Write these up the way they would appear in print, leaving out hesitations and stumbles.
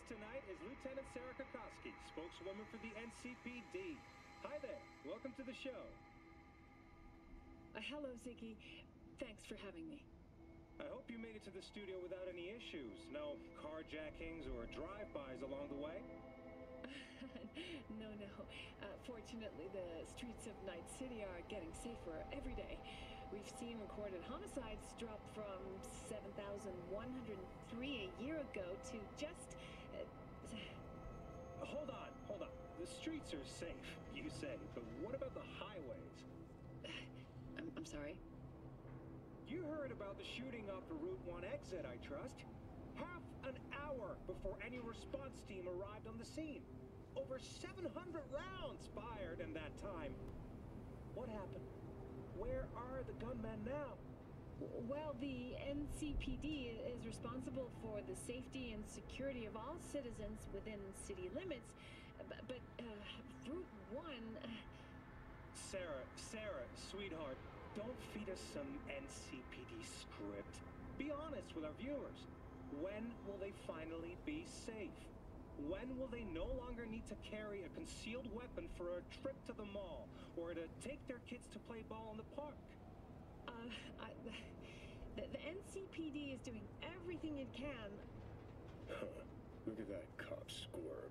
tonight is Lieutenant Sarah Kokoski, spokeswoman for the NCPD. Hi there. Welcome to the show. Hello, Ziggy. Thanks for having me. I hope you made it to the studio without any issues. No carjackings or drive-bys along the way? No. Fortunately, the streets of Night City are getting safer every day. We've seen recorded homicides drop from 7,103 a year ago to just... Hold on. The streets are safe, you say, but what about the highways? I'm sorry? You heard about the shooting off the Route 1 exit, I trust. Half an hour before any response team arrived on the scene. Over 700 rounds fired in that time. What happened? Where are the gunmen now? Well, the NCPD is responsible for the safety and security of all citizens within city limits, but Route 1... Sarah, sweetheart, don't feed us some NCPD script. Be honest with our viewers. When will they finally be safe? When will they no longer need to carry a concealed weapon for a trip to the mall or to take their kids to play ball in the park? The NCPD is doing everything it can. Look at that cop squirm.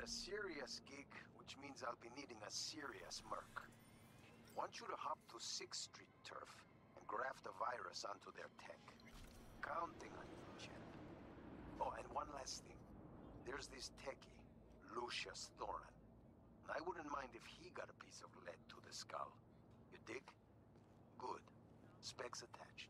a serious gig, which means I'll be needing a serious merc. Want you to hop to 6th Street Turf and graft a virus onto their tech. Counting on you, champ. Oh, and one last thing. There's this techie, Lucius Thorin. I wouldn't mind if he got a piece of lead to the skull. You dig? Good. Specs attached.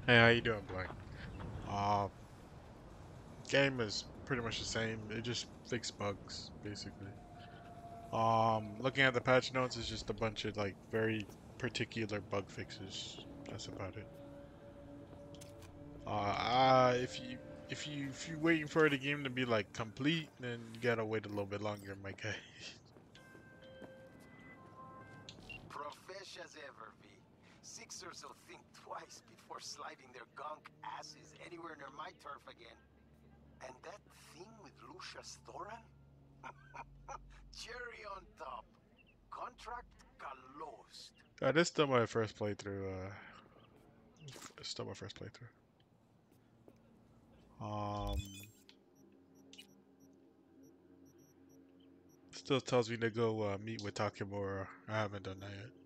Hey, how you doing, Blake? Uh, Game is pretty much the same. It just fixed bugs, basically. Looking at the patch notes, it's just a bunch of like very particular bug fixes. That's about it. If you waiting for the game to be like complete, then you gotta wait a little bit longer, my guy. Profesh as ever, V. Sixers will think twice before sliding their gunk asses anywhere near my turf again. And that thing with Lucius Thoran? Cherry on top. Contract closed. This is still my first playthrough. It's still my first playthrough. Um, Still tells me to go meet with Takemura. I haven't done that yet.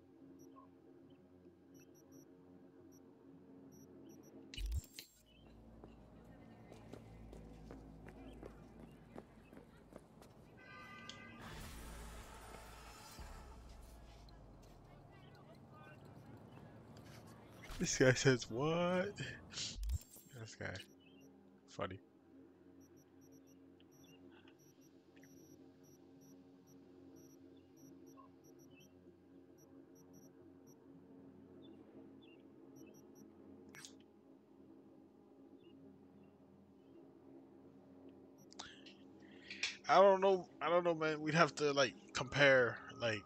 This guy says what? This guy, funny. I don't know, man. We'd have to like compare, like,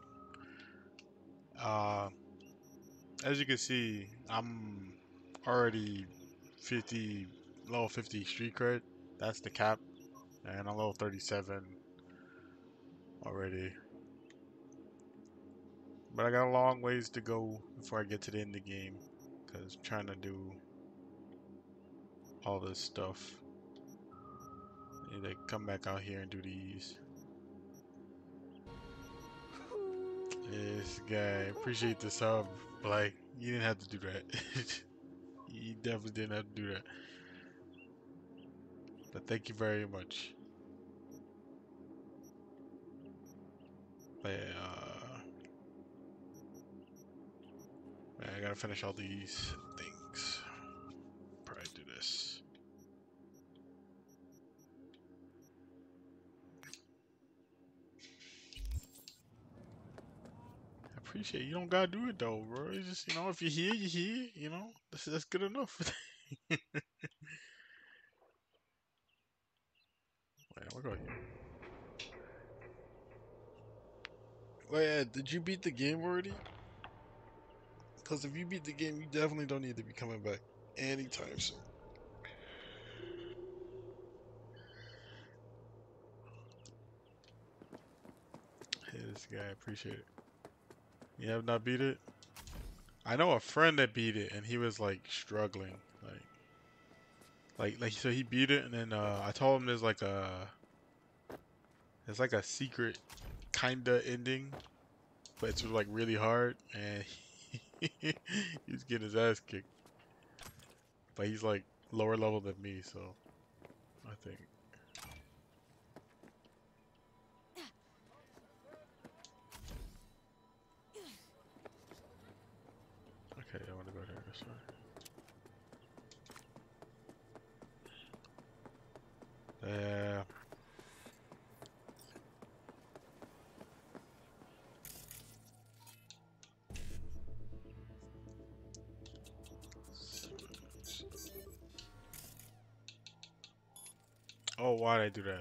uh, as you can see, I'm already 50, level 50 street cred. That's the cap, and I'm level 37 already. But I got a long ways to go before I get to the end of the game, cause I'm trying to do all this stuff. I need to come back out here and do these. This guy, appreciate the sub. Like, you didn't have to do that. You definitely didn't have to do that. But thank you very much. But man, I gotta finish all these things. Probably do this. I appreciate it. You don't gotta do it though, bro. It's just, you know, if you're here, you're here. You know, that's good enough. Wait, we're going here. Wait, did you beat the game already? Because if you beat the game, you definitely don't need to be coming back anytime soon. Hey, this guy, appreciate it. You have not beat it? I know a friend that beat it, and he was like struggling, like so he beat it, and then I told him there's like a secret kinda ending, but it's like really hard, and he's getting his ass kicked. But he's like lower level than me, so I think. Okay, I want to go there this way. Yeah. Oh, why'd I do that?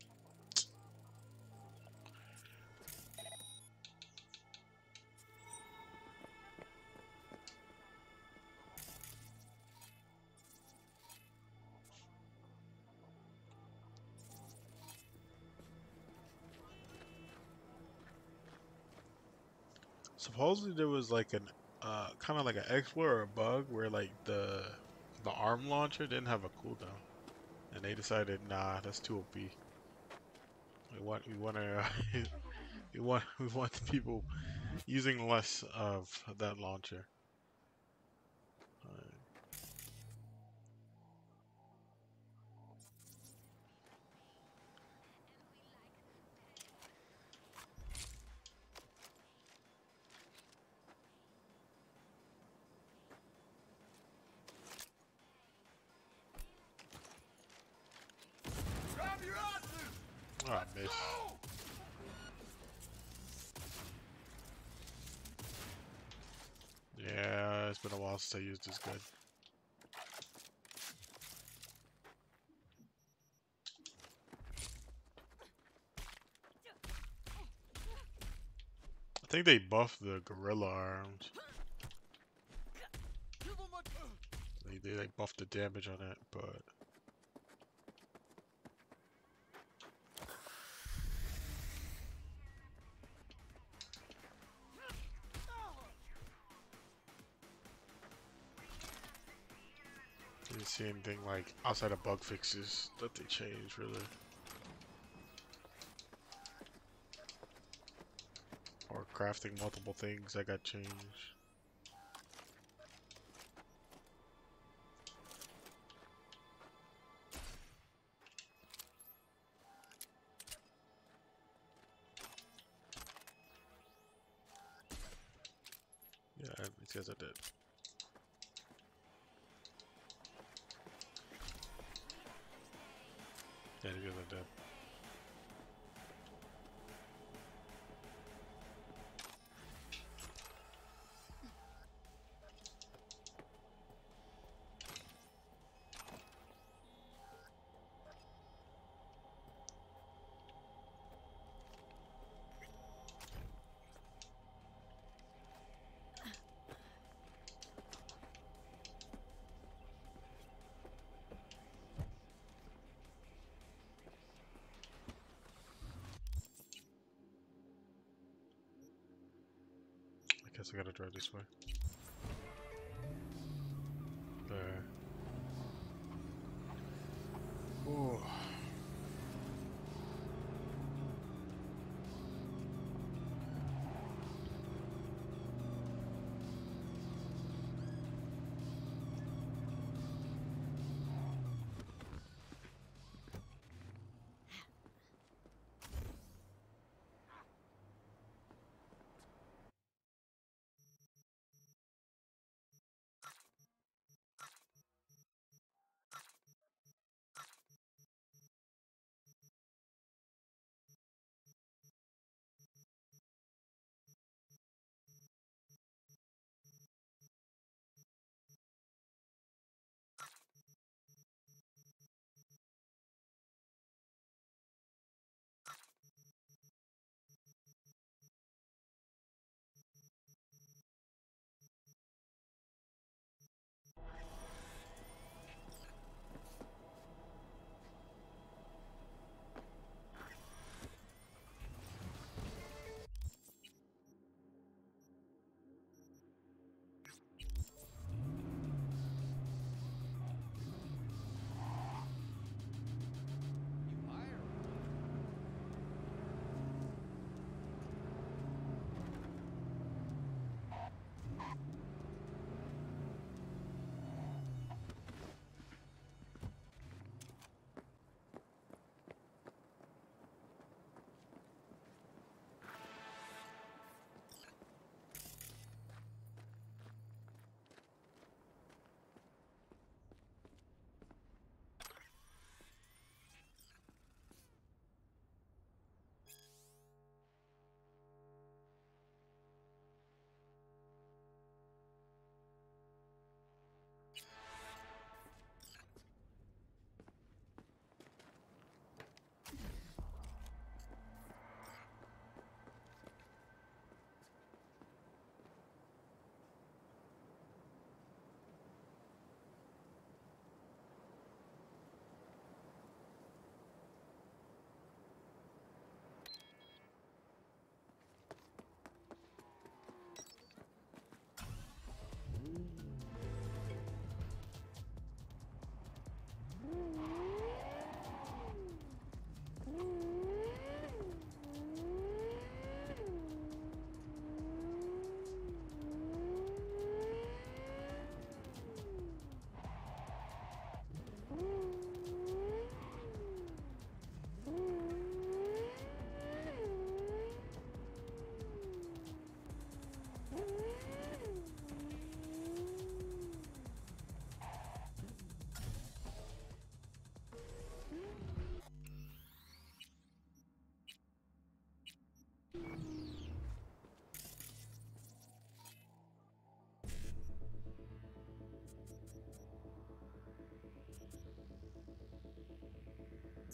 Supposedly there was like an kind of like an exploit or a bug where like the arm launcher didn't have a cooldown, and they decided, nah, that's too OP. We want the people using less of that launcher. Oh, I missed. Yeah, it's been a while since I used this gun. I think they buffed the gorilla arms. They like buffed the damage on it, but didn't see anything like outside of bug fixes that they changed really. Or crafting multiple things that got changed. Yeah, these guys are dead. Yeah, these guys are dead. I guess I gotta drive this way. There. Ooh.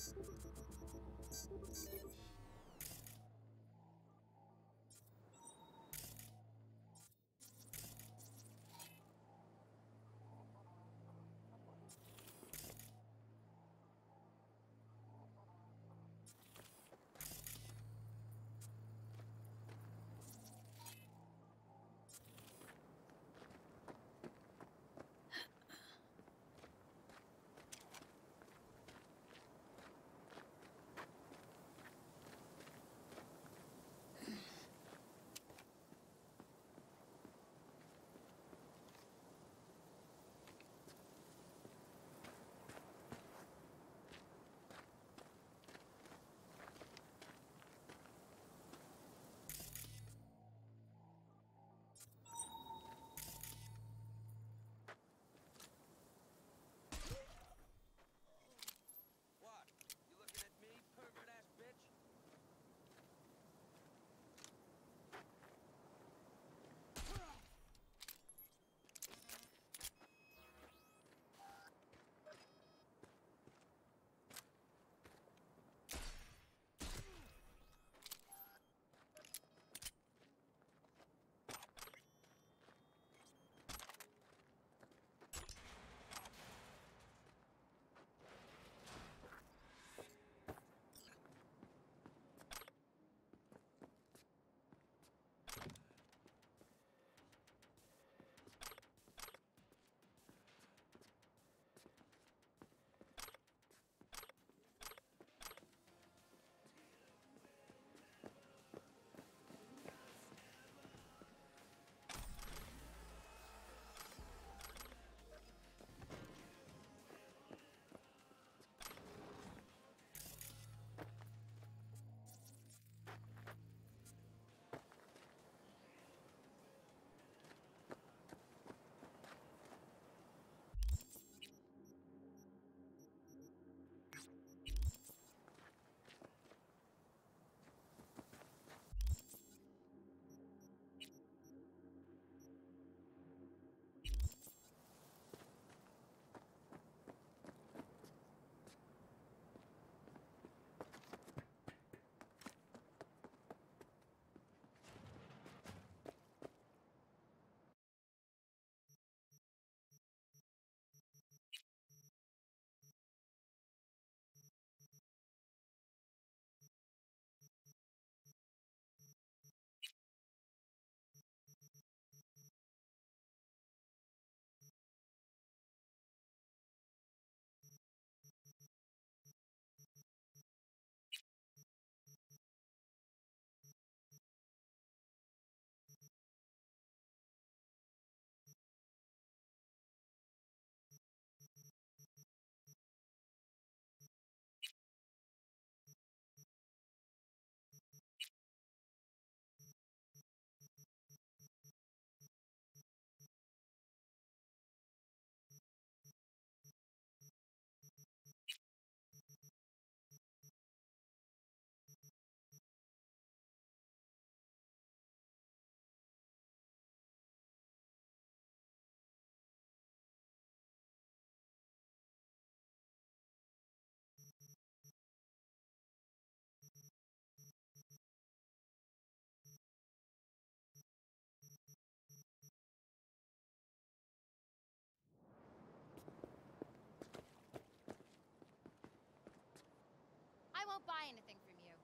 What? You looking at me, pervert ass bitch? I won't buy anything from you.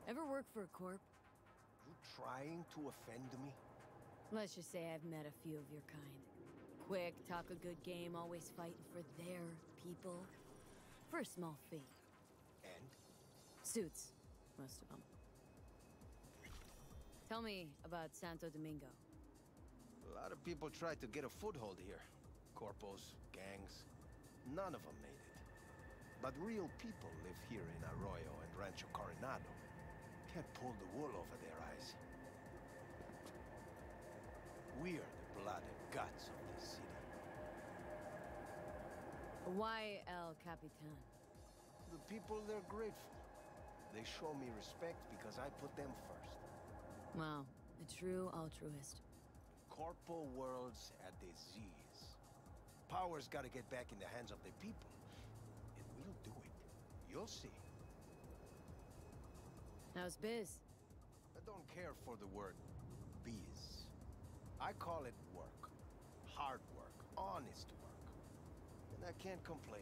Ever work for a corp? You trying to offend me? Let's just say I've met a few of your kind. Quick, talk a good game, always fighting for their people. For a small fee. And? Suits, most of them. Tell me about Santo Domingo. A lot of people tried to get a foothold here. Corpos, gangs. None of them made it. But real people live here in Arroyo and Rancho Coronado. Can't pull the wool over their eyes. We're the blood and guts of this city. Why El Capitan? The people, they're grateful. They show me respect because I put them first. Wow, a true altruist. Corpo world's at disease. Power's gotta get back in the hands of the people. And we'll do it. You'll see. How's biz? I don't care for the word biz. I call it work. Hard work. Honest work. And I can't complain.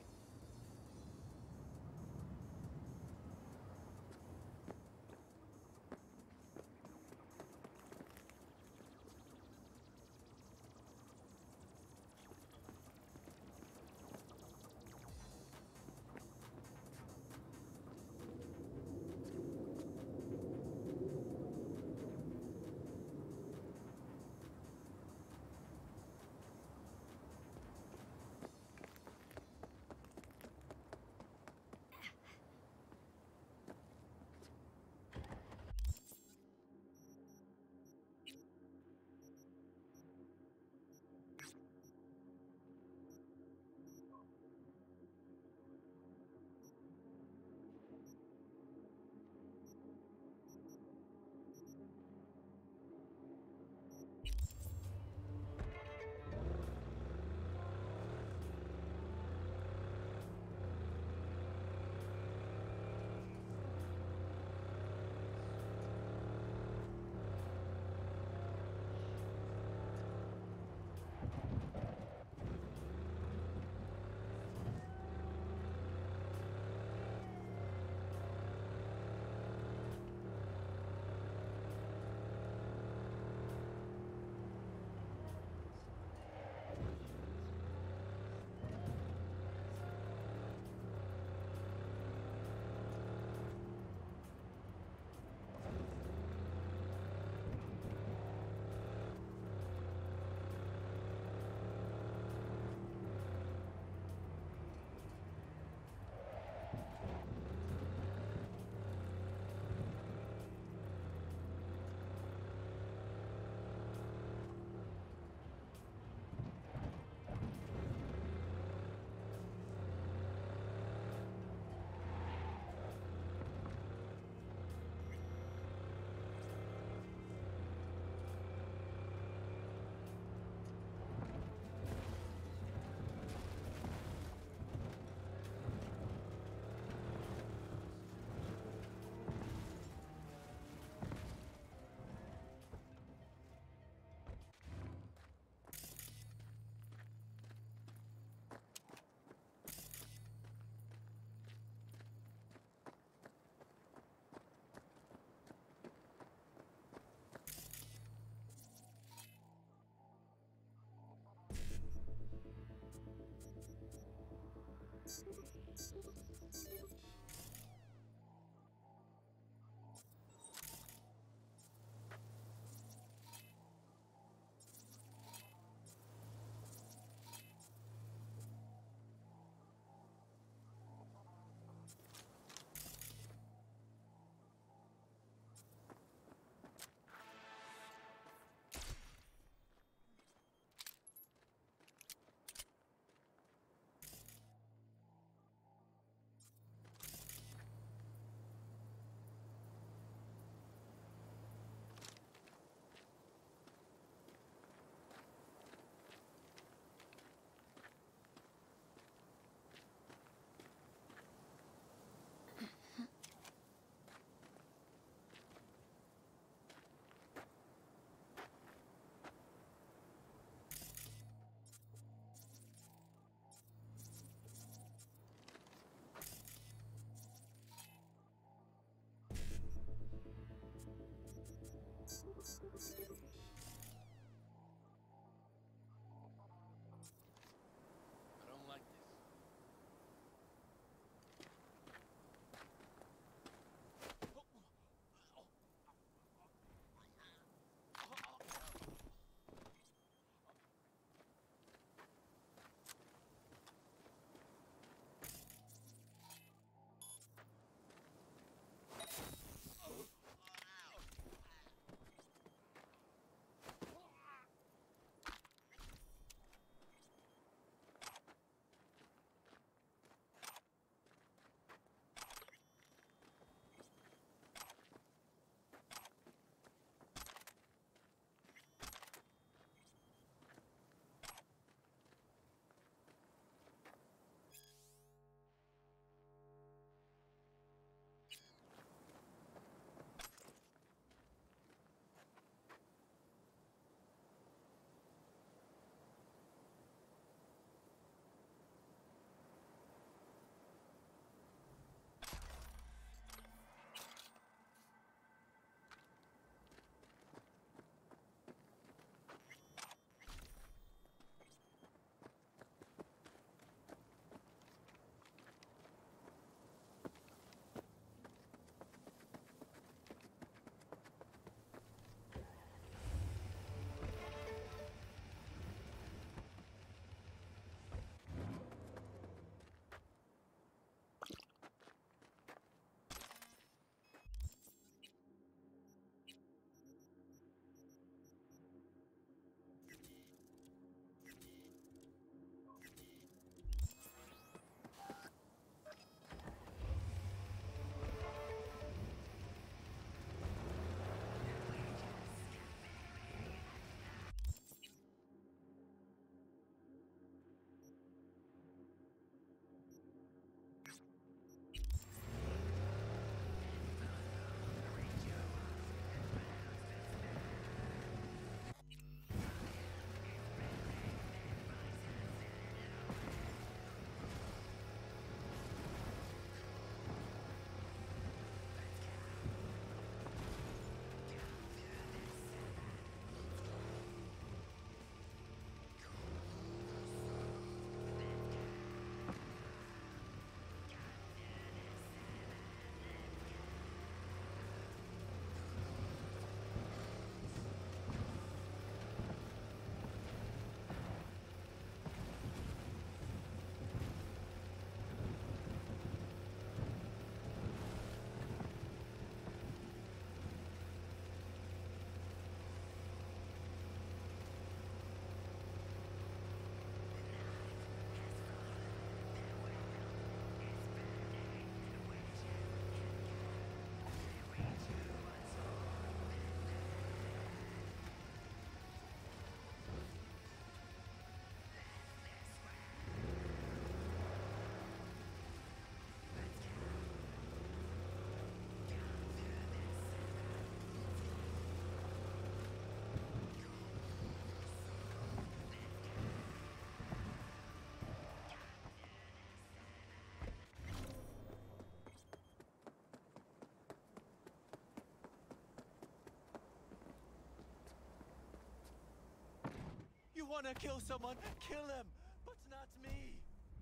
you wanna kill someone, kill him, but not me.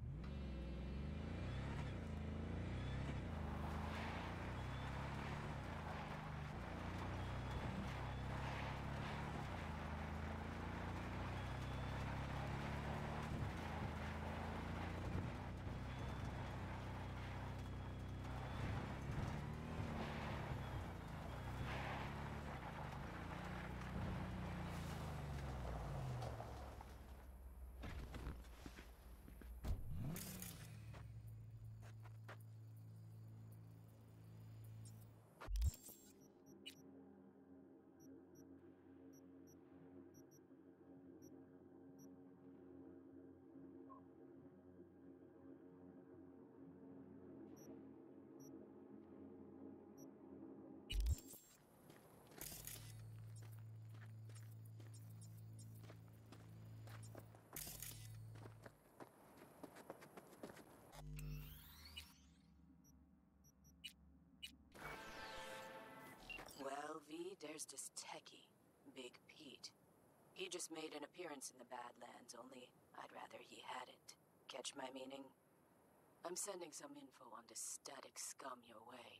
Well, V, there's this techie, Big Pete. He just made an appearance in the Badlands, only I'd rather he hadn't. Catch my meaning? I'm sending some info on this static scum your way.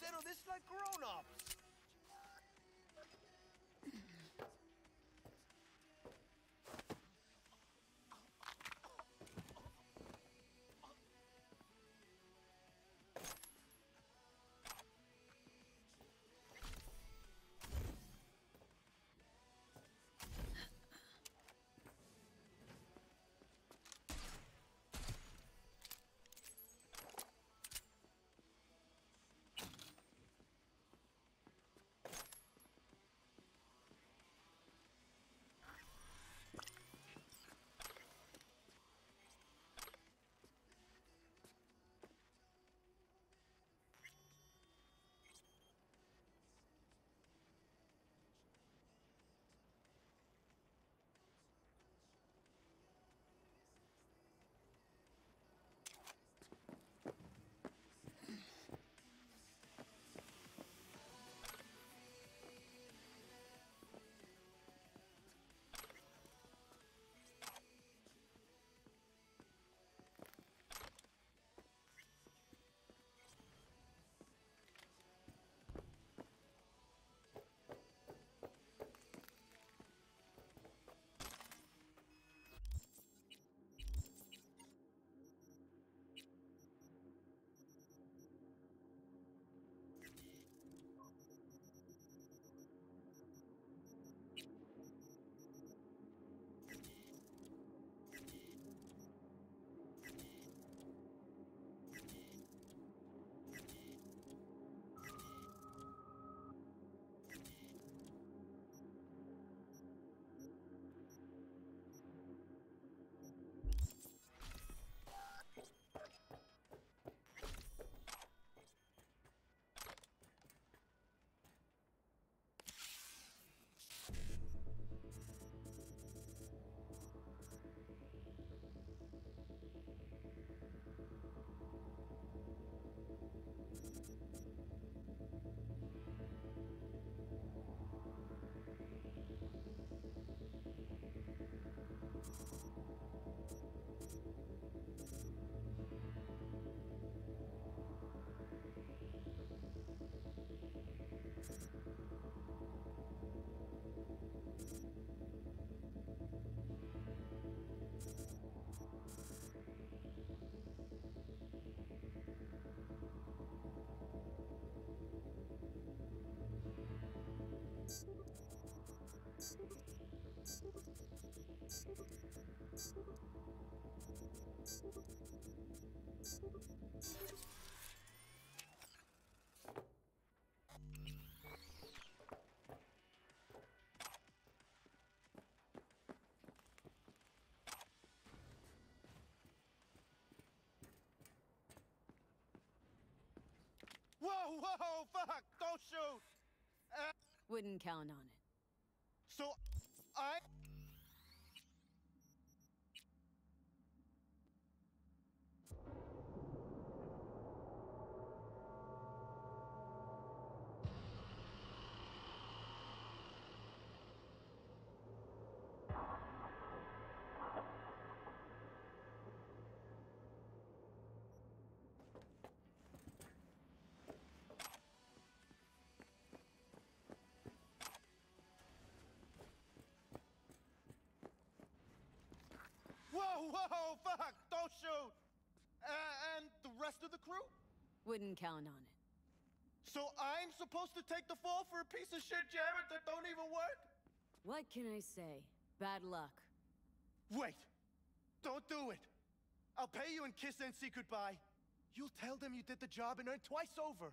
settle this like grown-ups. Whoa, whoa, fuck! Don't shoot! Wouldn't count on it. So, I... Whoa, whoa, fuck! Don't shoot! And the rest of the crew? Wouldn't count on it. So I'm supposed to take the fall for a piece of shit jammer that don't even work? What can I say? Bad luck. Wait! Don't do it! I'll pay you and Kiss NC goodbye. You'll tell them you did the job and earn twice over.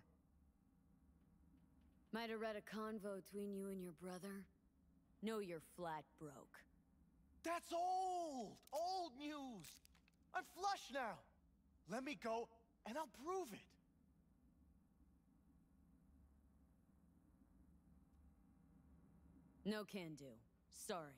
Might have read a convo between you and your brother. Know you're flat broke. That's old! Old news! I'm flush now! Let me go, and I'll prove it. No can do. Sorry.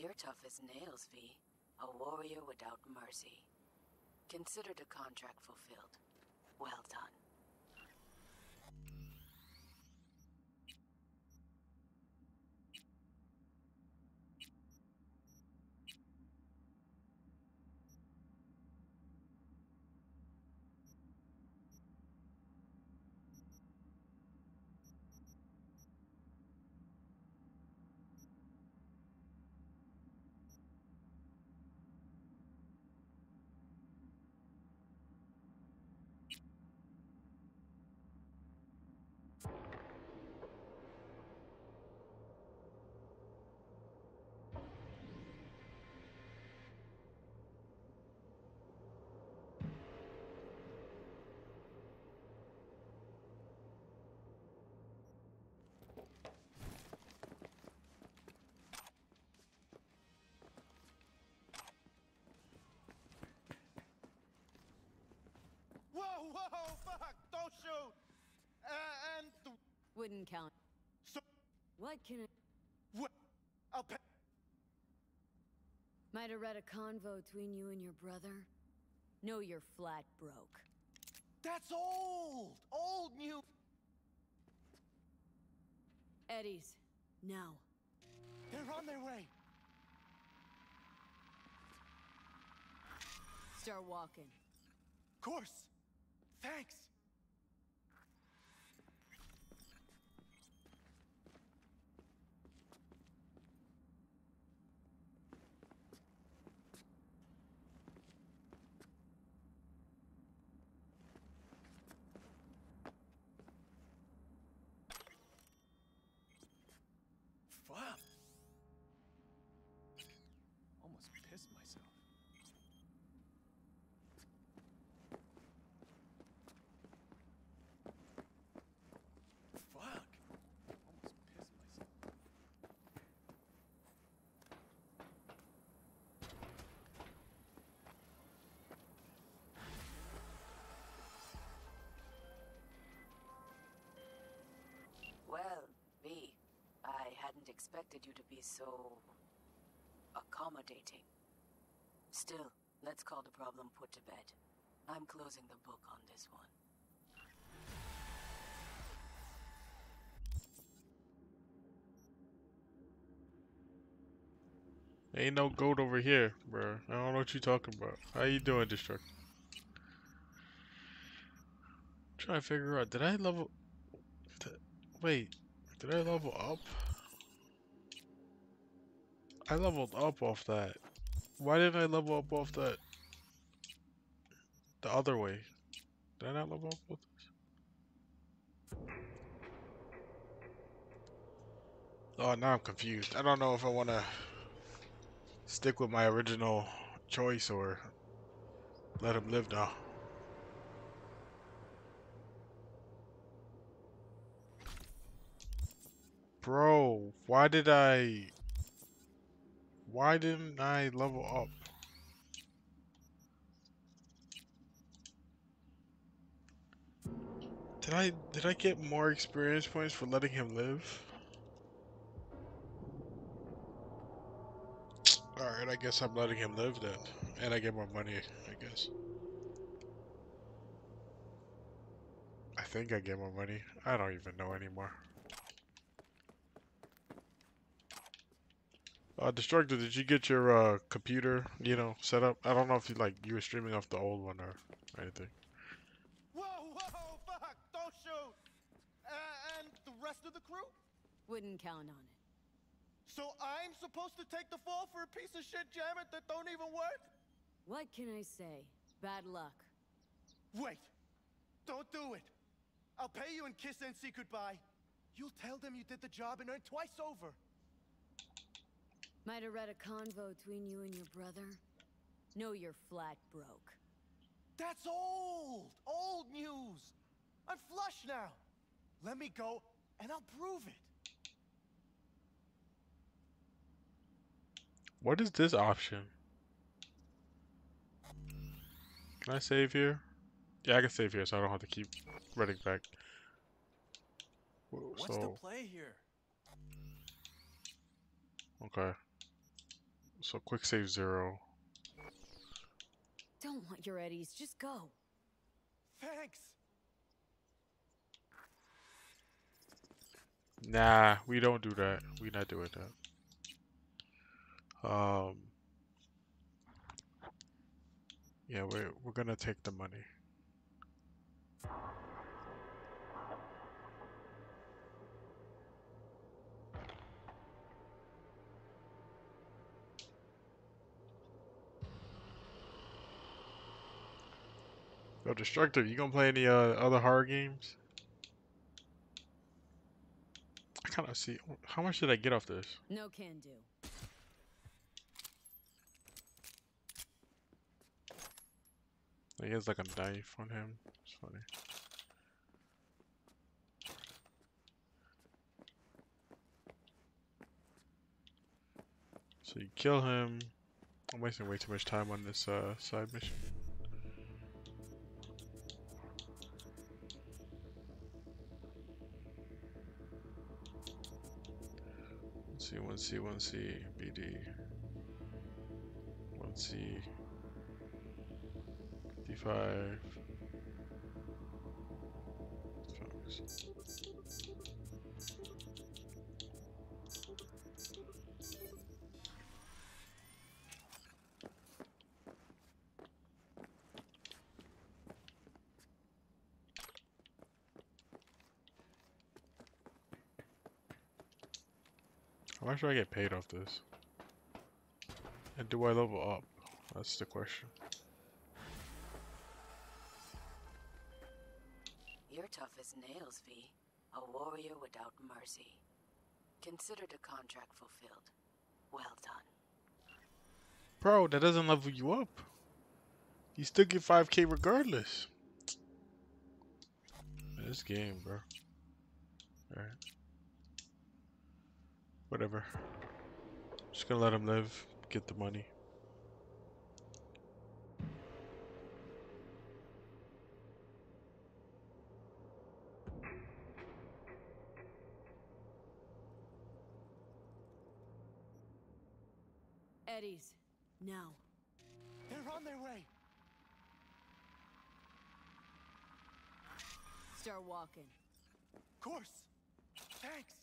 You're tough as nails, V. A warrior without mercy. Considered a contract fulfilled. Well done. Whoa, fuck! Don't shoot! And the... Wouldn't count. So... What can I... What? I'll pay... Might have read a convo between you and your brother. Know you're flat broke. That's old! Old news! Eddie's. Now. They're on their way! Start walking. Course! Thanks! Fuck! Almost pissed myself. Fuck! Almost pissed myself. Well, V, I hadn't expected you to be so... accommodating. Still, let's call the problem put to bed. I'm closing the book on this one. Ain't no goat over here, bro. I don't know what you talking about. How you doing, Destruct? Trying to figure out, did I level... Wait, did I level up? I leveled up off that. Why didn't I level up off that? The other way. Did I not level up with this? Oh, now I'm confused. I don't know if I want to stick with my original choice or let him live now. Bro, why didn't I level up? Did I get more experience points for letting him live? Alright, I guess I'm letting him live then. And I get more money, I guess. I think I get more money. I don't even know anymore. Destructor, did you get your computer, set up? I don't know if you were streaming off the old one or anything. Whoa, fuck! Don't shoot! And the rest of the crew? Wouldn't count on it. So I'm supposed to take the fall for a piece of shit jammer that don't even work? What can I say? Bad luck. Wait! Don't do it! I'll pay you and Kiss NC goodbye. You'll tell them you did the job and earn twice over. Might have read a convo between you and your brother. Know you're flat broke. That's old! Old news! I'm flush now! Let me go, and I'll prove it! What is this option? Can I save here? Yeah, I can save here so I don't have to keep running back. What's the play here? Okay. So quick save 0. Don't want your eddies. Just go. Thanks. Nah, we don't do that. We not doing that. Yeah, we're gonna take the money. Yo, Destructive, you gonna play any other horror games? I kind of see. How much did I get off this? No can do. He has like a knife on him. It's funny. So you kill him. I'm wasting way too much time on this side mission. One C, BD. 1C. D5. Focus. How much do I get paid off this? And do I level up? That's the question. You're tough as nails, V. A warrior without mercy. Considered a contract fulfilled. Well done. Bro, that doesn't level you up. You still get 5K regardless. This game, bro. Alright. Whatever. Just gonna let him live, get the money. Eddies. Now. They're on their way. Start walking. Course. Thanks.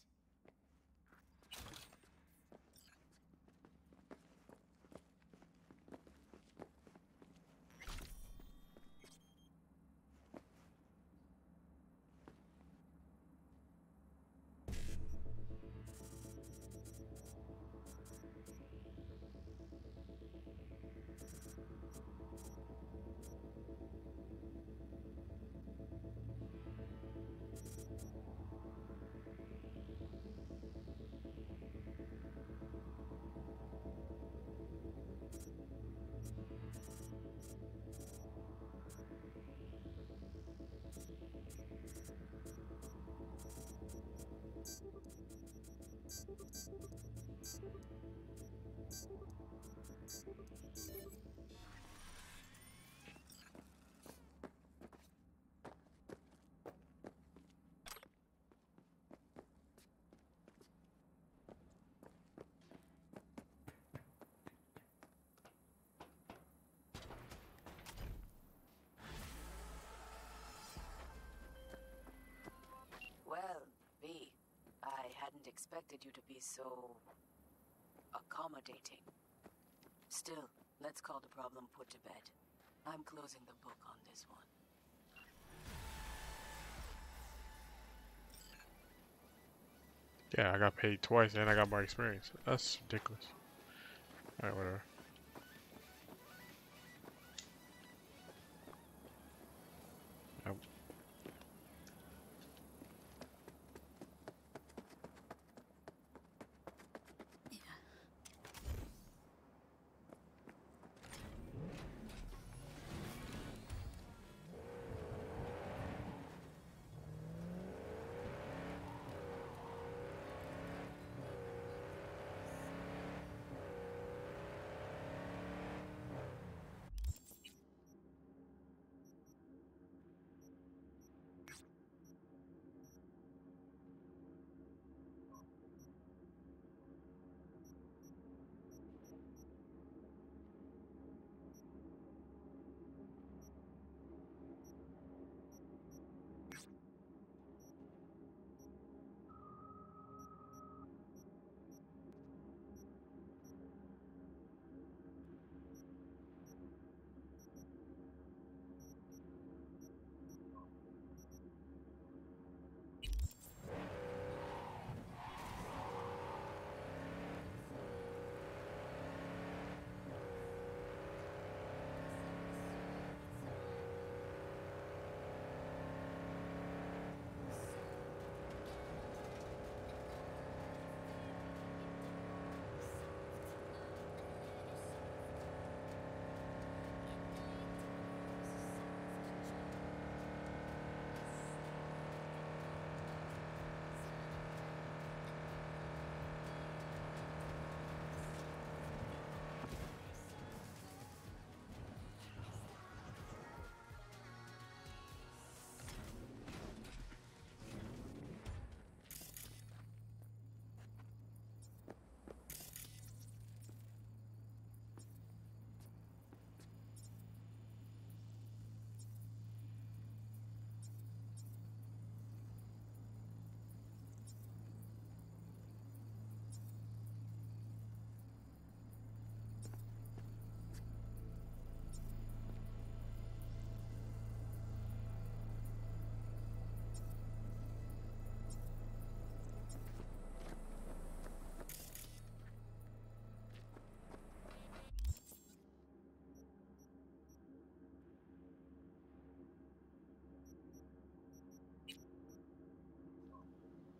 Well, V, I hadn't expected you to be so accommodating. Still, let's call the problem put to bed. I'm closing the book on this one. Yeah, I got paid twice and I got more experience. That's ridiculous. Alright, whatever. Yep.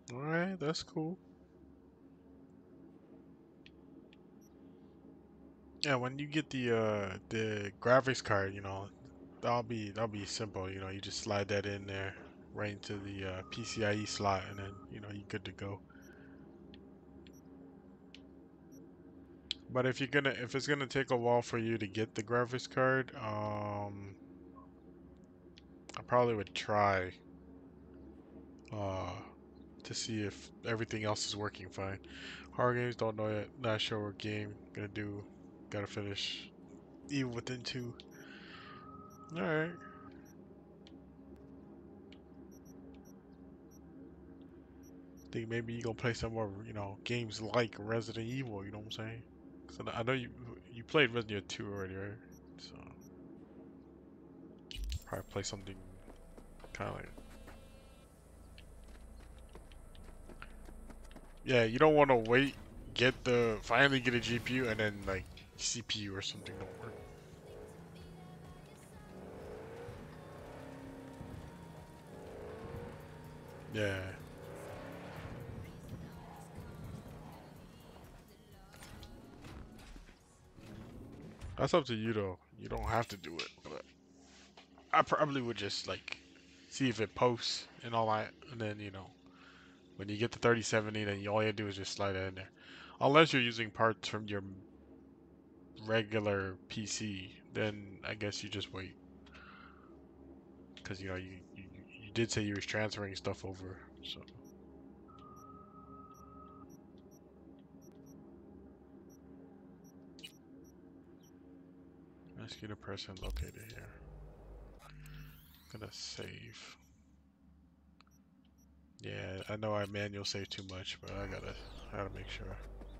Alright, that's cool. Yeah, when you get the graphics card, you know, that'll be simple, you know, you just slide that in there right into the PCIe slot and then, you know, you're good to go. But if it's gonna take a while for you to get the graphics card, I probably would try uh to see if everything else is working fine. Horror games, don't know yet. Not sure what game gonna do. Gotta finish Evil Within 2. Alright. Think maybe you gonna play some more, you know, games like Resident Evil, you know what I'm saying? So I know you played Resident Evil 2 already, right? So probably play something kinda like, yeah, you don't wanna wait, finally get a GPU and then like CPU or something don't work. Yeah. That's up to you though. You don't have to do it, but I probably would just like see if it posts and all that, and then you know when you get to 3070, then all you do is just slide it in there. Unless you're using parts from your regular PC, then I guess you just wait, because you know you did say you was transferring stuff over, so. Ask you the person located here. Gonna save. Yeah, I know I manual save too much, but I gotta make sure.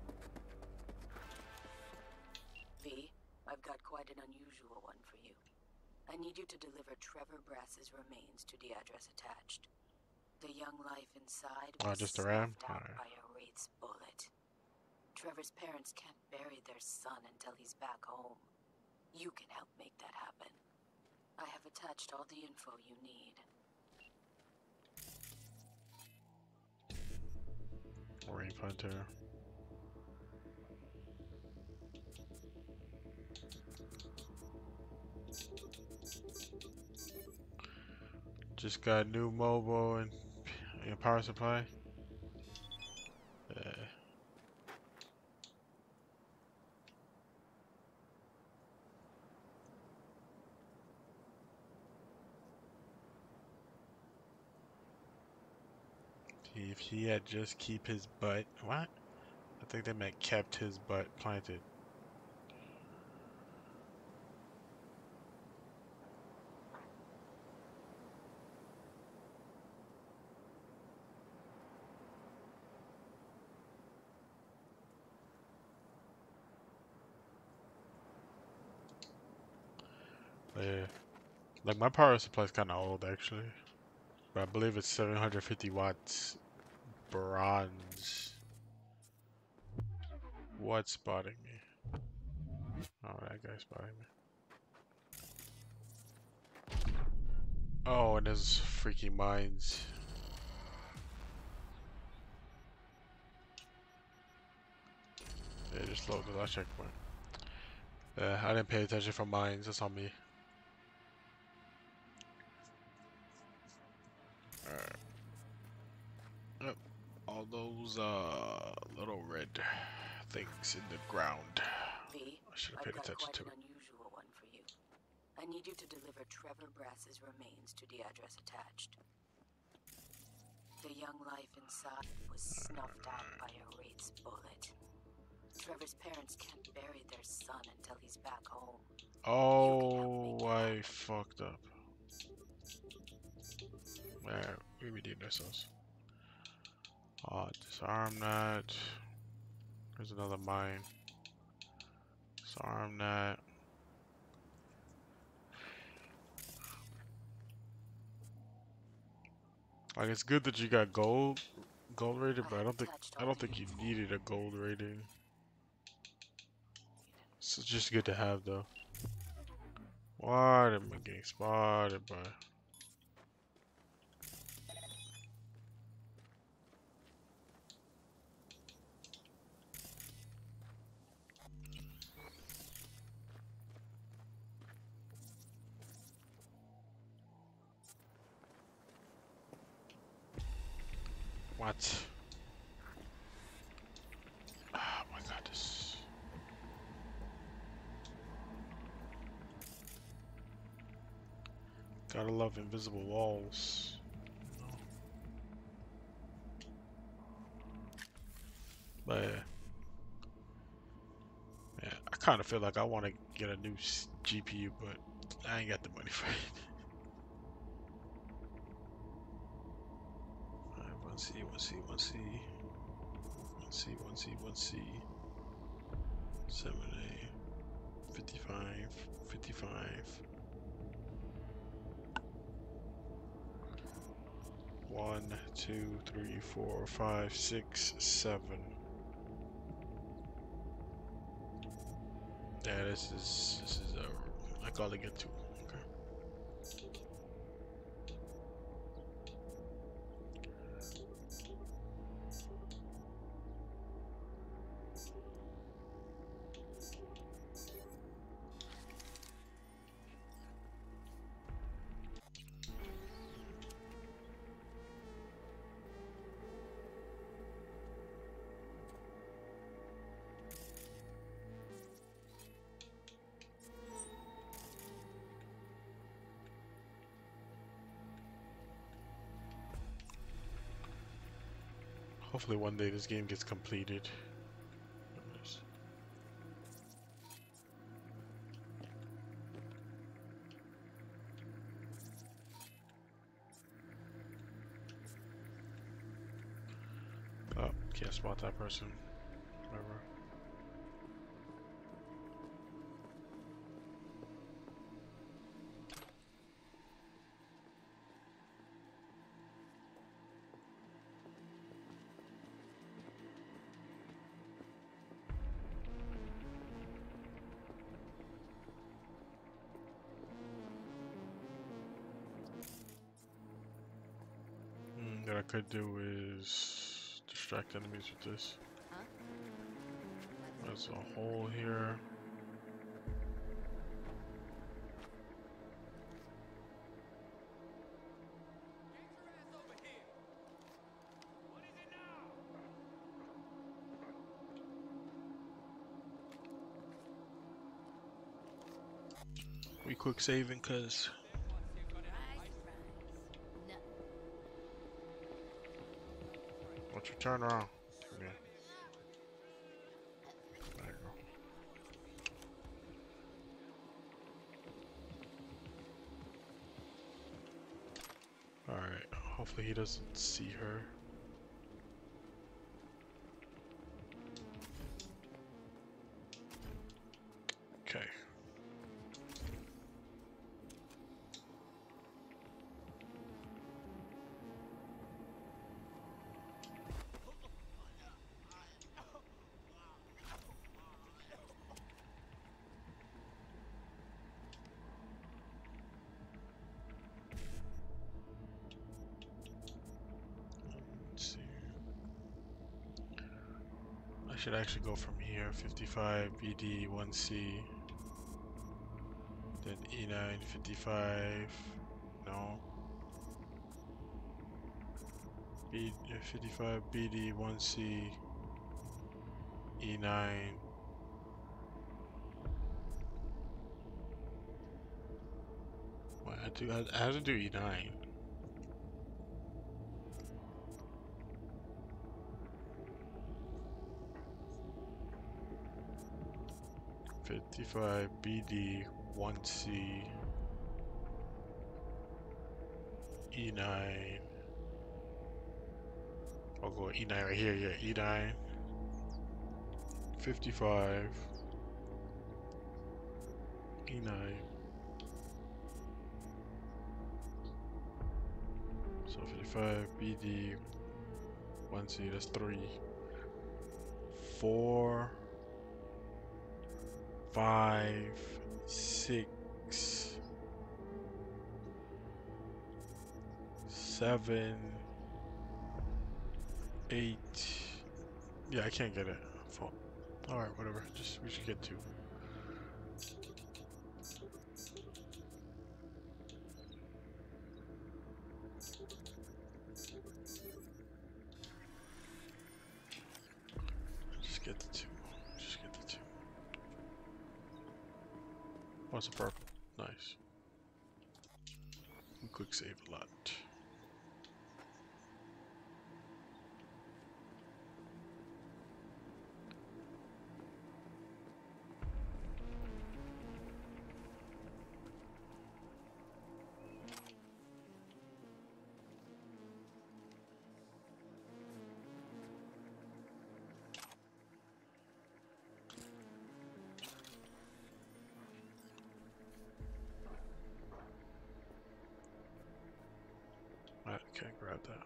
V, I've got quite an unusual one for you. I need you to deliver Trevor Brass's remains to the address attached. The young life inside was Just a RAM? snuffed out Alright. by a Wraith's bullet. Trevor's parents can't bury their son until he's back home. You can help make that happen. I have attached all the info you need. Rain Hunter. Just got new mobile and power supply. Yeah. If he had just keep his butt, what? I think they meant kept his butt planted. Yeah. Like my power supply is kind of old actually, but I believe it's 750 watts bronze. What's spotting me? Oh, that guy's spotting me. Oh, and there's freaking mines. Yeah, just load the last checkpoint. I didn't pay attention for mines, that's on me. Alright. Yep. All those little red things in the ground. V, I should have I've paid got attention quite to an it. unusual one for you. I need you to deliver Trevor Brass's remains to the address attached. The young life inside was snuffed out by a Wraith's bullet. Trevor's parents can't bury their son until he's back home. Oh, I fucked up. Alright, we redeemed ourselves. Disarm that. There's another mine. Disarm that. Like it's good that you got gold rated, but I don't think you needed a gold rating. It's just good to have though. Why am I getting spotted by? What? Oh my god, this. Gotta love invisible walls. But yeah, I kind of feel like I want to get a new GPU, but I ain't got the money for it. Alright, 1C, 1C, 1C, 1C, 1C, 1C, 7A, 55, 55. 1, 2, 3, 4, 5, 6, 7. Yeah, this is I gotta get to. Okay. Hopefully one day this game gets completed. Oh, can't spot that person. Whatever. What I could do is distract enemies with this. There's a hole here. We quick saving cause once you turn around. Yeah. There you go. Alright, hopefully he doesn't see her. Okay. Should actually go from here. 55 BD 1C, then E9 55. No. B 55 BD 1C E9. What I have to do E9. 55 BD 1C E9. I'll go E9 right here, yeah, E9 55 E9. So 55 BD 1C, that's 3 4 5 6 7 8. Yeah, I can't get it. Alright, whatever. We should get 2. Just get the two. Just get the two. What's the purple? Nice. We quick save a lot. I can't grab that.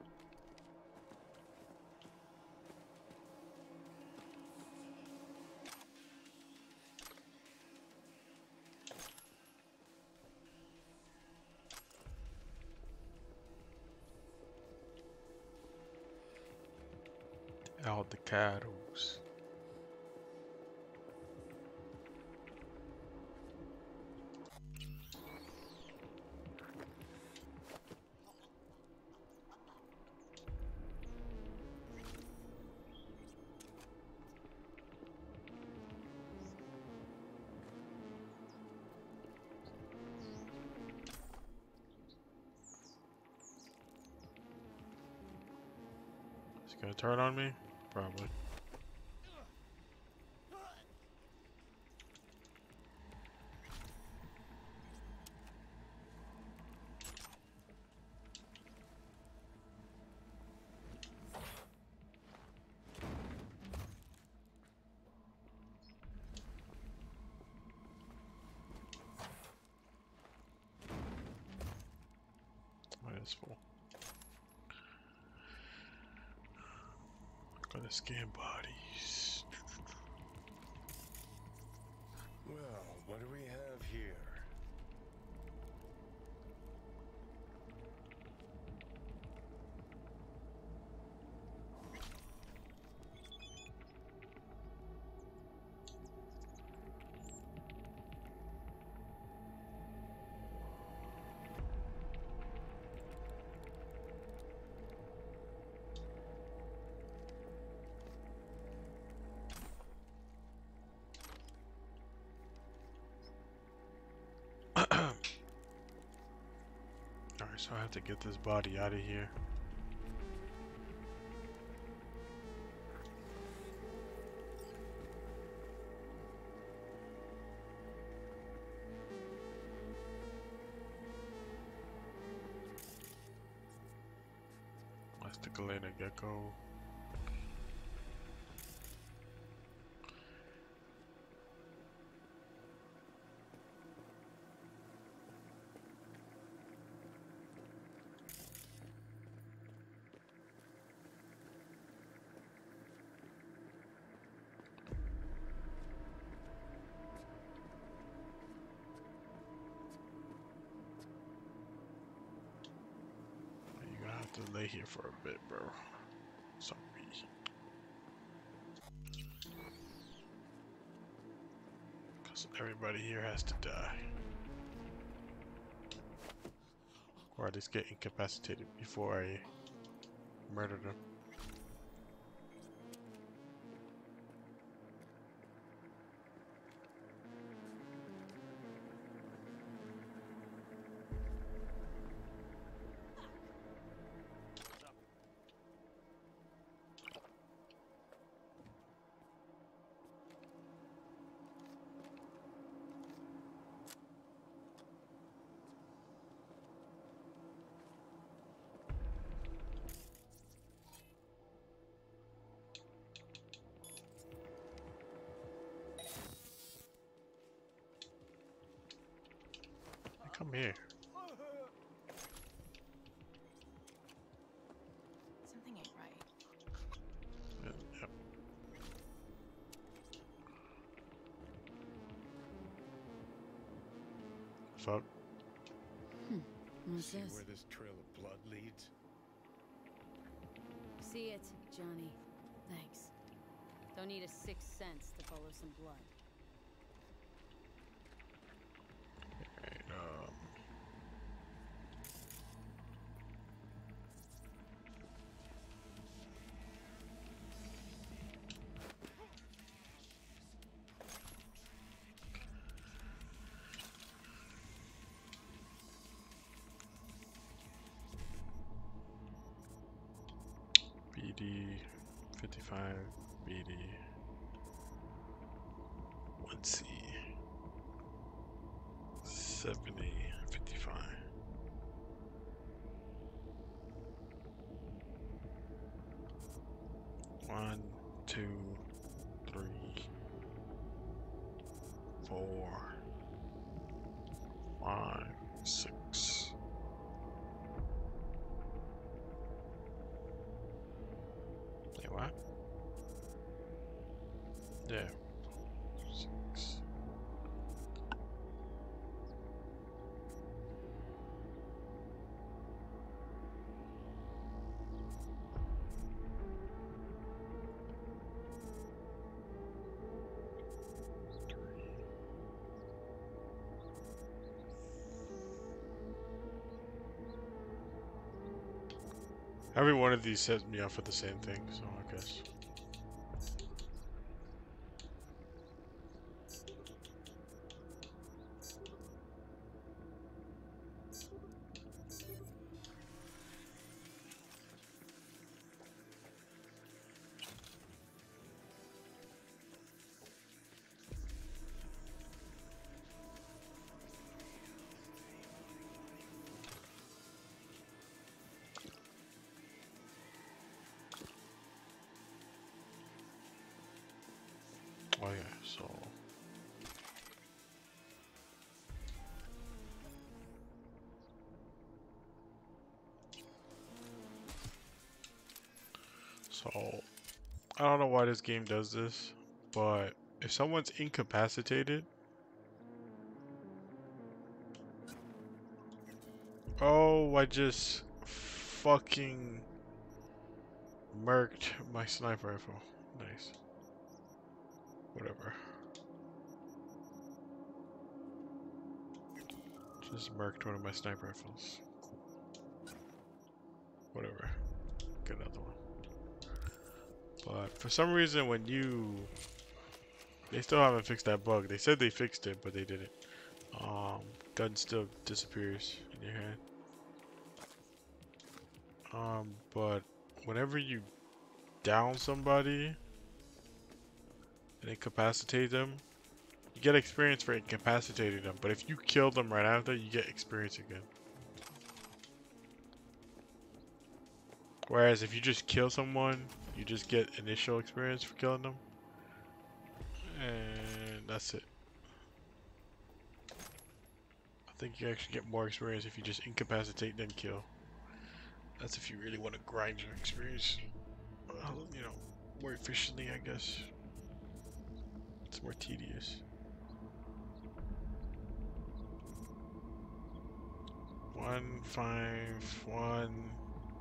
Aldecados. Is he gonna turn on me? Probably. Minus 4. Gonna scan bodies. Well, what do we have here? Alright, so I have to get this body out of here. That's the Galena Gecko. To lay here for a bit, bro. Sorry. Because everybody here has to die. Or at least get incapacitated before I murder them. Come here. Something ain't right. Yep. Fuck. What's See this? where this trail of blood leads? See it, Johnny. Thanks. Don't need a sixth sense to follow some blood. BD 55 BD 1C 70 55. One, two, three, 4, 5, 6. Wait, what? Yeah. 6. Every one of these sets me up for the same thing, so I guess. Oh yeah, so I don't know why this game does this, but if someone's incapacitated, oh, I just fucking murked my sniper rifle. Nice. Whatever. Just murked one of my sniper rifles. Whatever. Get another one. But for some reason when they still haven't fixed that bug. They said they fixed it, but they didn't. Gun still disappears in your hand. But whenever you down somebody and incapacitate them, you get experience for incapacitating them. But if you kill them right after, you get experience again. Whereas if you just kill someone, you just get initial experience for killing them. And that's it. I think you actually get more experience if you just incapacitate then kill. That's if you really want to grind your experience, you know, more efficiently, I guess. It's more tedious. 1, 5, 1,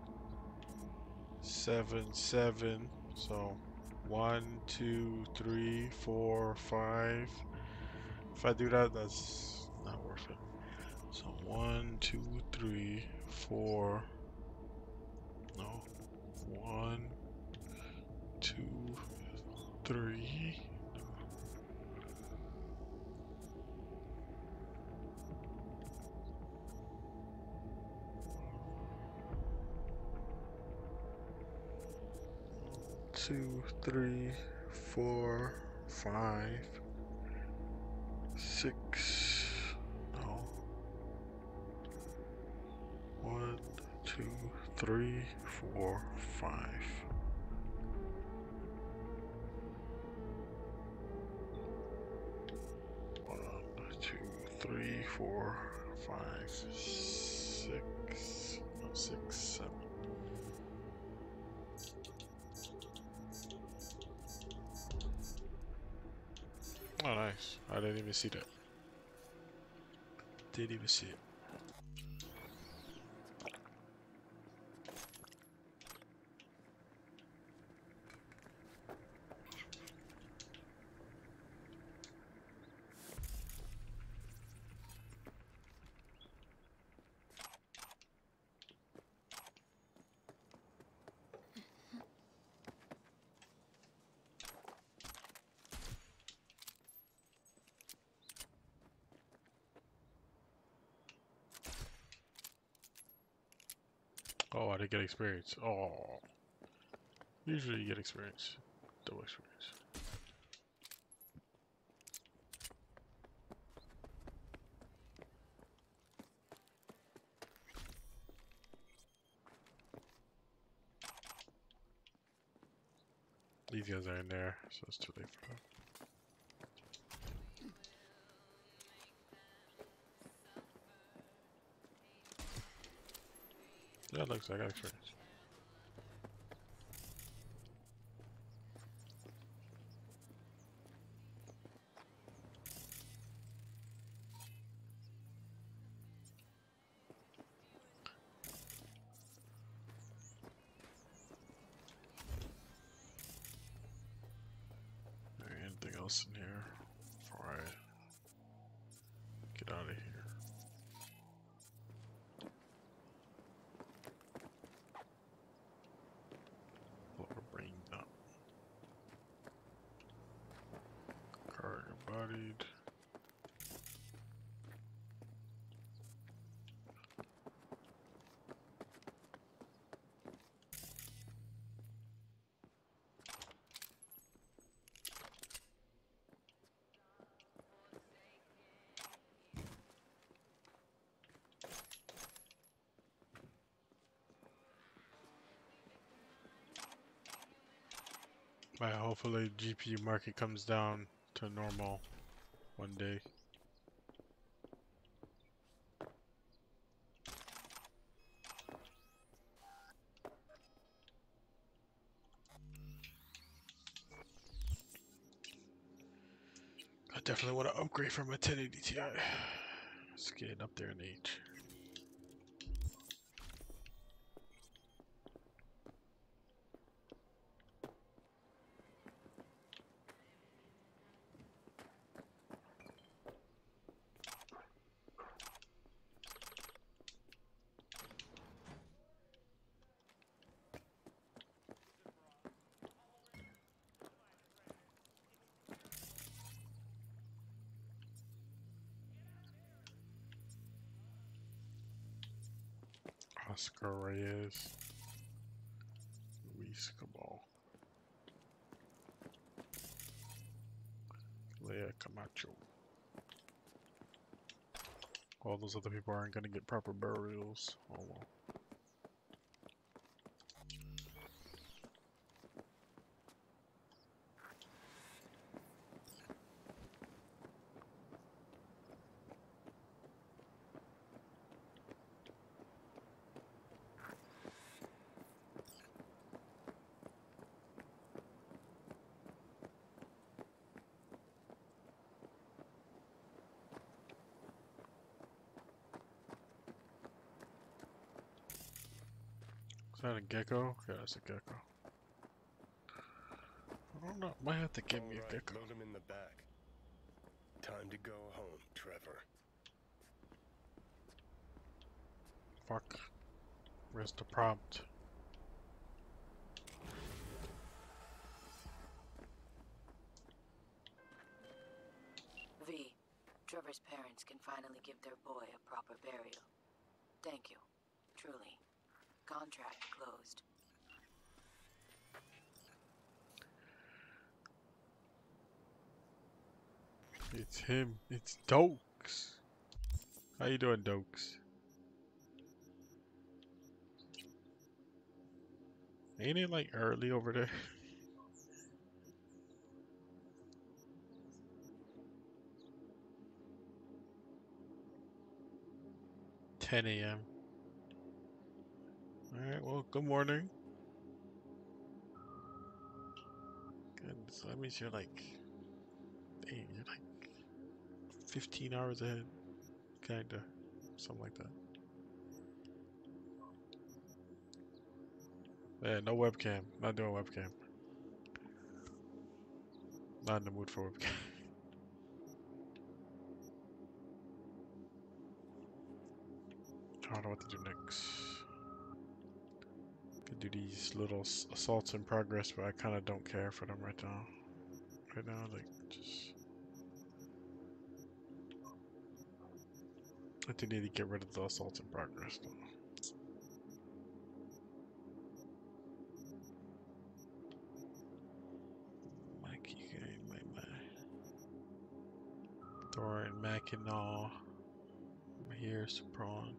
7, 7. So 1, 2, 3, 4, 5. If I do that, that's not worth it. So 1, 2, 3, 4. No. 1, 2, 3. 2, 3, 4, 5, 6. No. 1, 2, 3, 4, 5. 1, 2, 3, 4, 5, 6. No, 6, 7. Oh, nice. I didn't even see that. Didn't even see it. Oh, I didn't get experience. Oh. Usually you get experience. Double experience. These guys are in there, so it's too late for them. Yeah, it looks like I got experience. Anything else in here before I get out of here? Lower brain up. Cargo bodied. Right, hopefully GPU market comes down to normal one day. I definitely want to upgrade from a 1080 Ti. It's getting up there in age. Oscar Reyes, Luis Cabal, Leia Camacho. All those other people aren't gonna get proper burials. Oh well. Is that a gecko? Yeah, it's a gecko. I don't know. Might have to give me a gecko. Load him in the back. Time to go home, Trevor. Fuck. Where's the prompt? V, Trevor's parents can finally give their boy a proper burial. Thank you. Truly. Contract closed. It's him. It's Dokes. How you doing, Dokes? Ain't it like early over there? $10 a.m. Alright, well, good morning. Good, so that means you're like, dang, you're like 15 hours ahead. Kinda. Something like that. Yeah, no webcam. Not doing webcam. Not in the mood for webcam. I don't know what to do next. Could do these little assaults in progress, but I kind of don't care for them right now. Right now, like, just... I think need to get rid of the assaults in progress, though. Thorin, Mackinac. Here's Prawn.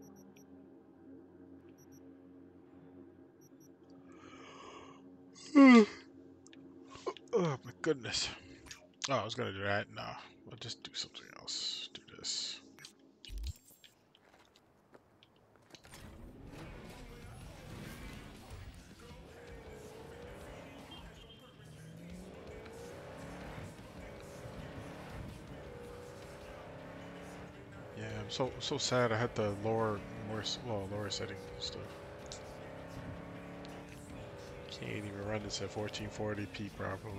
Oh my goodness. Oh, I was gonna do that. No, I'll just do something else. Do this. Yeah, I'm so sad. I had to lower lower setting stuff. Can't even run this at 1440p properly.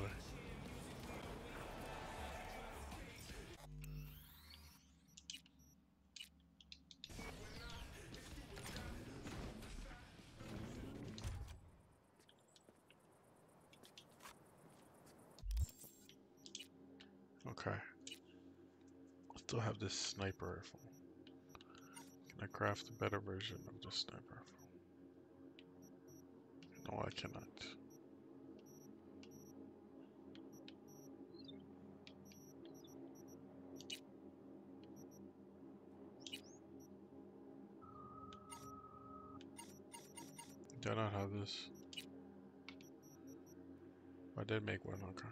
Okay. Still have this sniper rifle. Can I craft a better version of this sniper rifle? No, I cannot. Do I not have this? I did make one, okay.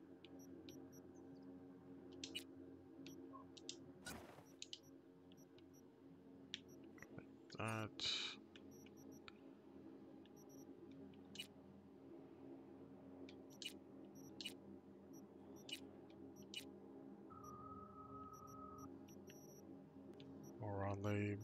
That. Moron Lab.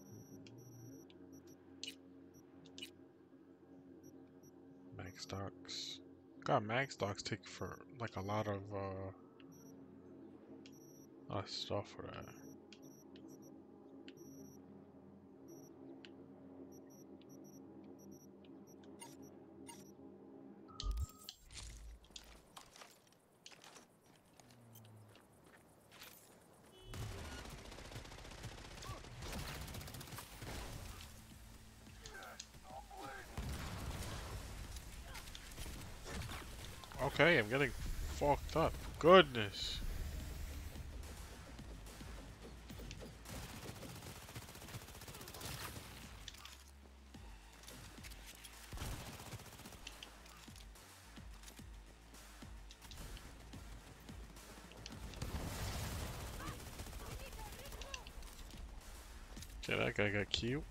Mag stocks. God, mag stocks take for like a lot of stuff for that. Okay, I'm getting fucked up. Goodness. Okay, that guy got cute.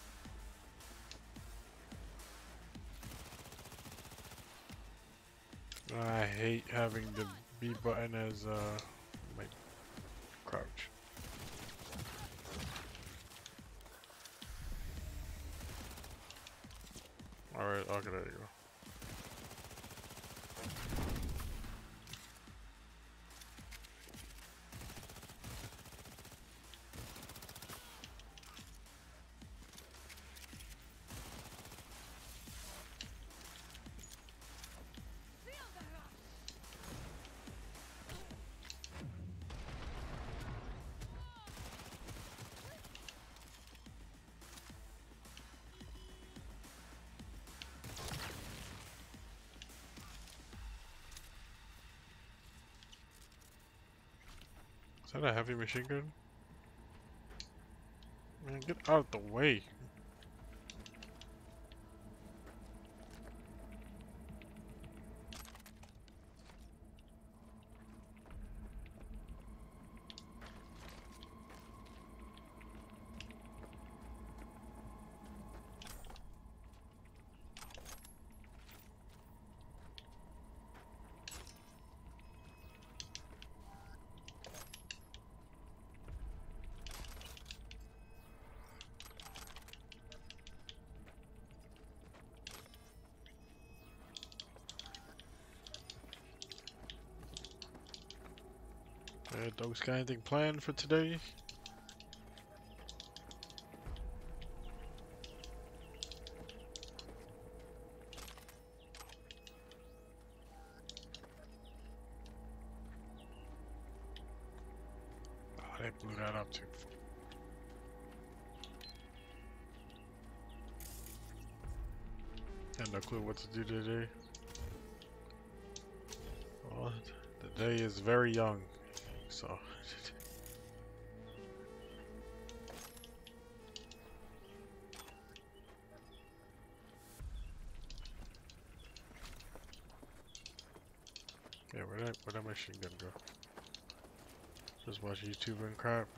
I hate having the B button as my crouch. Alright, okay, there you go. Is that a heavy machine gun? Man, get out of the way. Dogs got anything planned for today? Oh, they blew that up too. Got no clue what to do today. Well, Well, the day is very young, so. Yeah, where'd that machine gun go? Just watch YouTube and crap.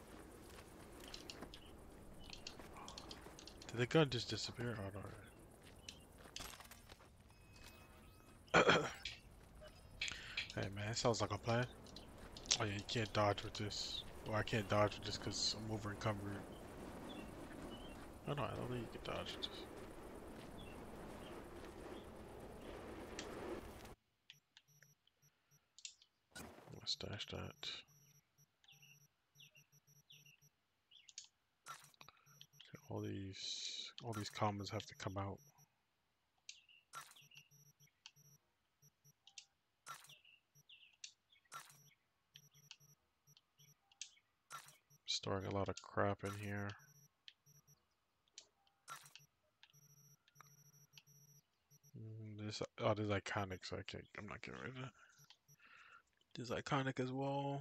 Did the gun just disappear? Oh no. Hey man, that sounds like a plan. Oh yeah, you can't dodge with this. Well, I can't dodge with this because I'm over encumbered. Oh no, I don't think you can dodge with this. I'm gonna stash that. Okay, all these commons have to come out. Storing a lot of crap in here. This is iconic, so I'm not getting rid of it. This is iconic as well.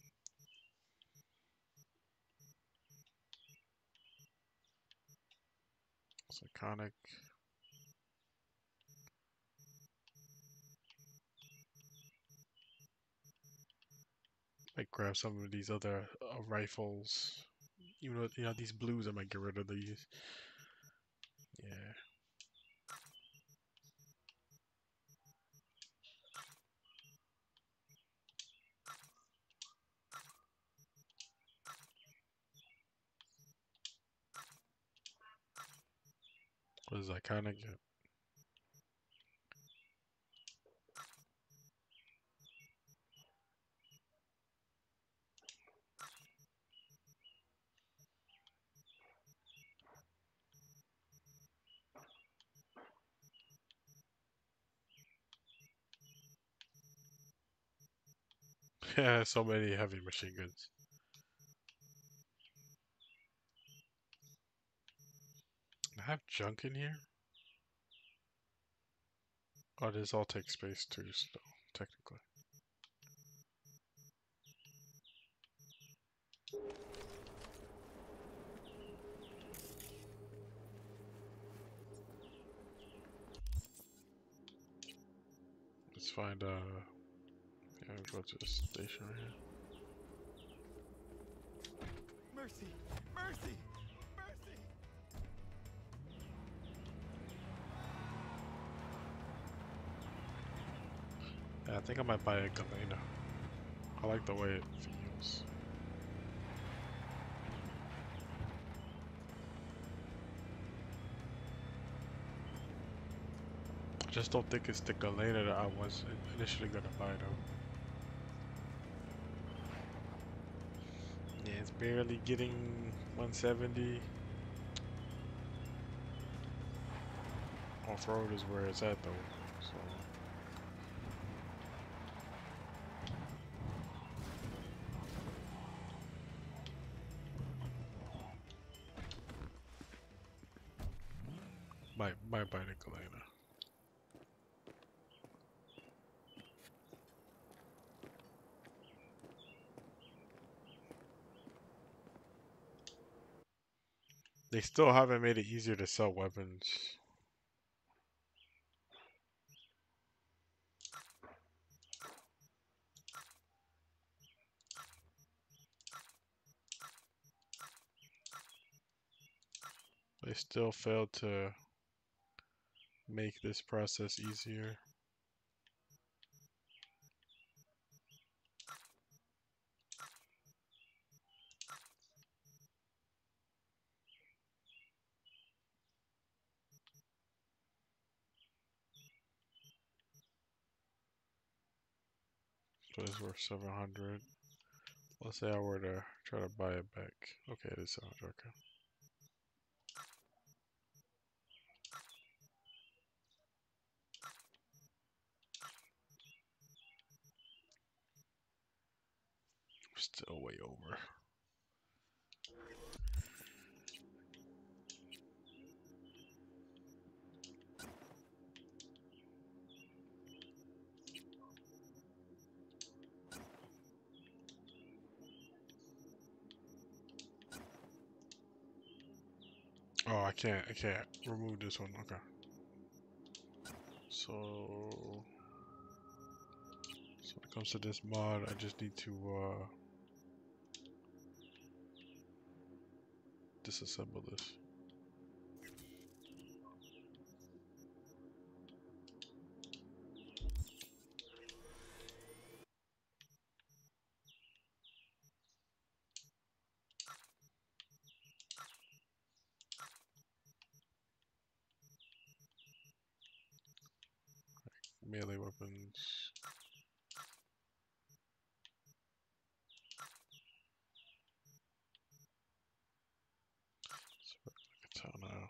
It's iconic. Might grab some of these other rifles. Even though, you know, these blues, I might get rid of these. Yeah. What is iconic? Yeah, so many heavy machine guns. I have junk in here? Oh, this all takes space too, still, technically. Let's find, yeah, we'll go to the station right here. Mercy! Mercy! Mercy! Yeah, I think I might buy a Galena. I like the way it feels. I just don't think it's the Galena that I was initially gonna buy though. Yeah, it's barely getting 170. Off-road is where it's at though, so. Might buy the Galena. They still haven't made it easier to sell weapons. They still failed to make this process easier. So it's worth 700. Let's say I were to try to buy it back. Okay, it is 700. Okay. Still way over. I can't remove this one. Okay. So when it comes to this mod, I just need to disassemble this. Melee weapons. Katana.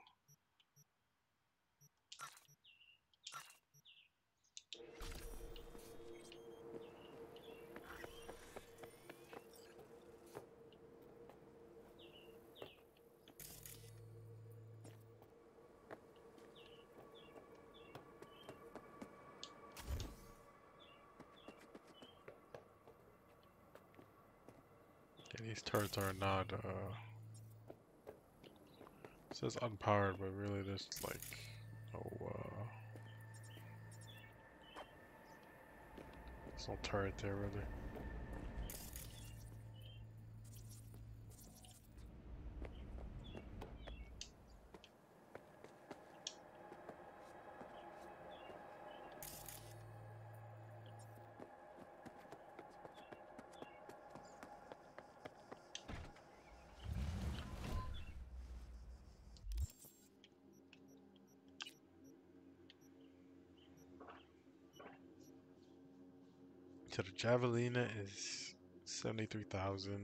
And these turrets are not it says unpowered, but really there's like no there's no turret there really. So the Javelina is 73,000.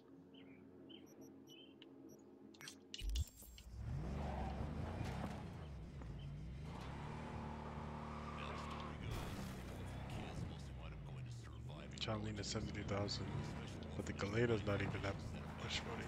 Javelina 73,000, but the Galeda's not even that much money.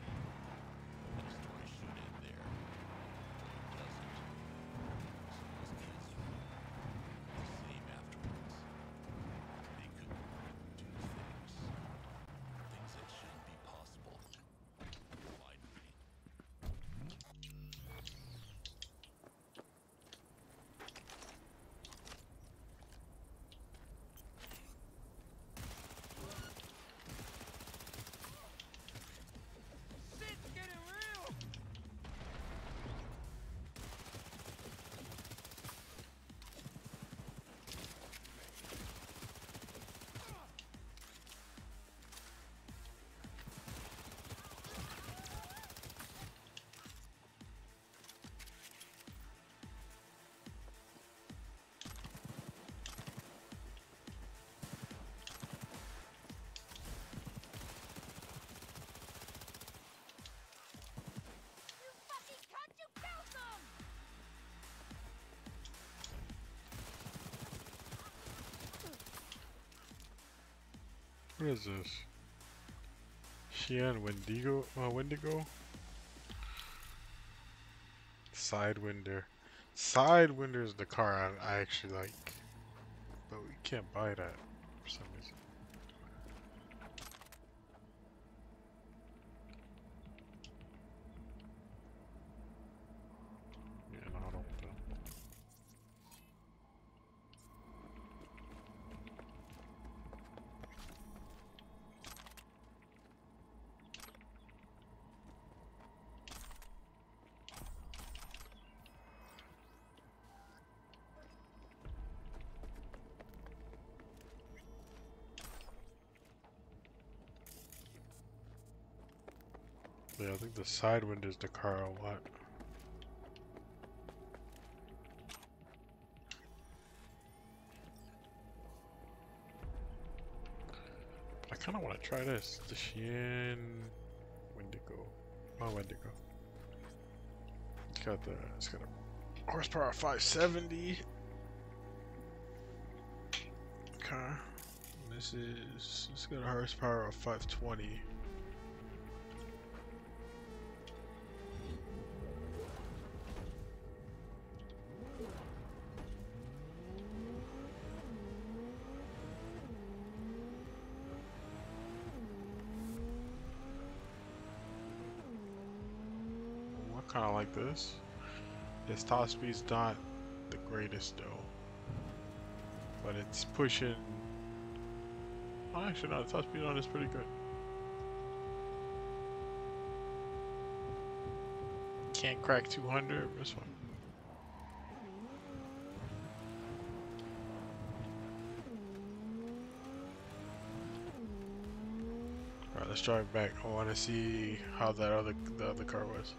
What is this? Xian Wendigo? Wendigo? Sidewinder. Sidewinder is the car I actually like. But we can't buy that for some reason. Yeah, no, I don't want that. Yeah, I think the Sidewinder is the car I want. I kind of want to try this. The Xian Wendigo. Oh, Wendigo. It's got a horsepower of 570. Okay. It's got a horsepower of 520. kind of like this. This top speed's not the greatest though, but it's pushing. Oh, actually, no, the top speed on is pretty good. Can't crack 200. This one. Alright, let's drive back. I want to see how the other car was.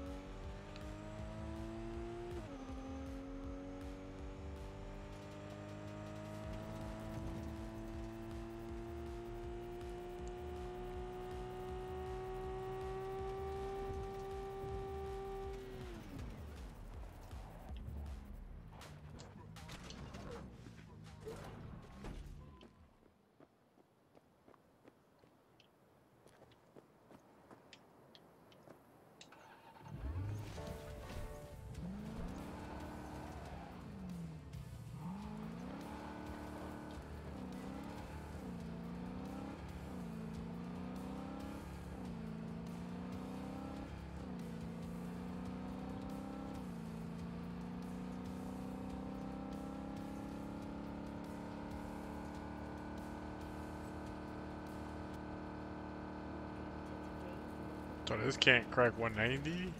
So this can't crack 190?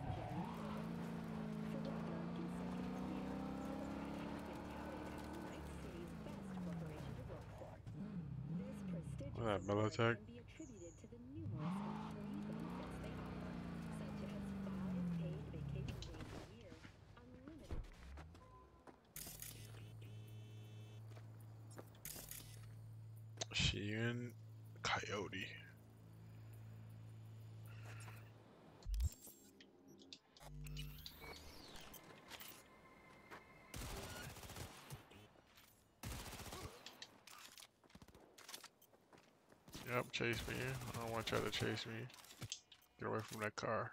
What that Militech? Sheehan Coyote. Yep, chase me. I don't want y'all to chase me. Get away from that car.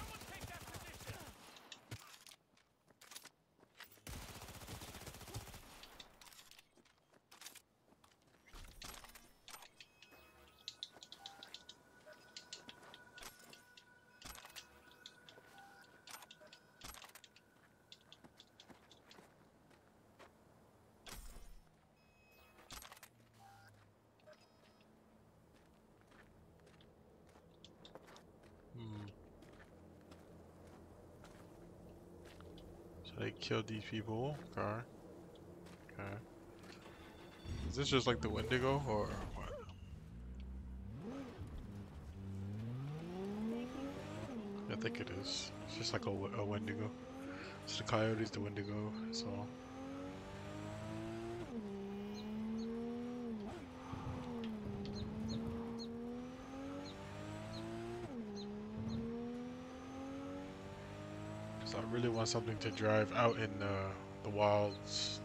So they killed these people. Okay. Okay. Is this just like the Wendigo or what? I think it is. It's just like a Wendigo. So the Coyote's the Wendigo, so. So I really want something to drive out in the wilds.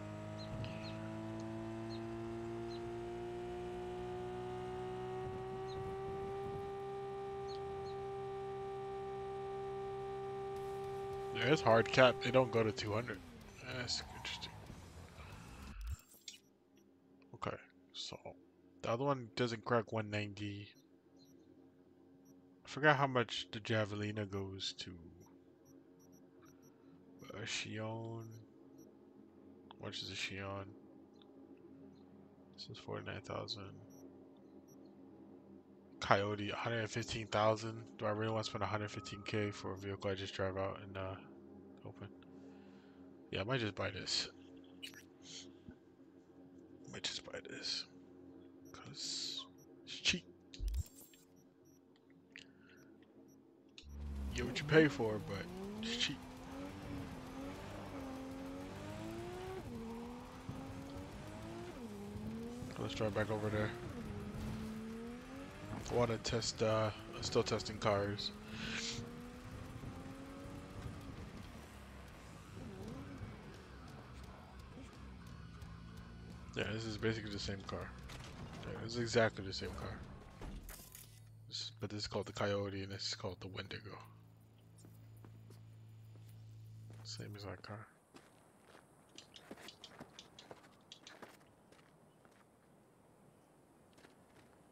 Yeah, it's hard cap. They don't go to 200. That's interesting. Okay, so the other one doesn't crack 190. I forgot how much the Javelina goes to. Xion. How much is a Xion? This is 49,000. Coyote, 115,000. Do I really want to spend 115K for a vehicle I just drive out and open? Yeah, I might just buy this. Might just buy this. Because it's cheap. You get what you pay for, but it's cheap. Let's drive back over there. I want to test, still testing cars. Yeah, this is basically the same car. Yeah, this is exactly the same car. But this is called the Coyote and this is called the Wendigo. Same as that car.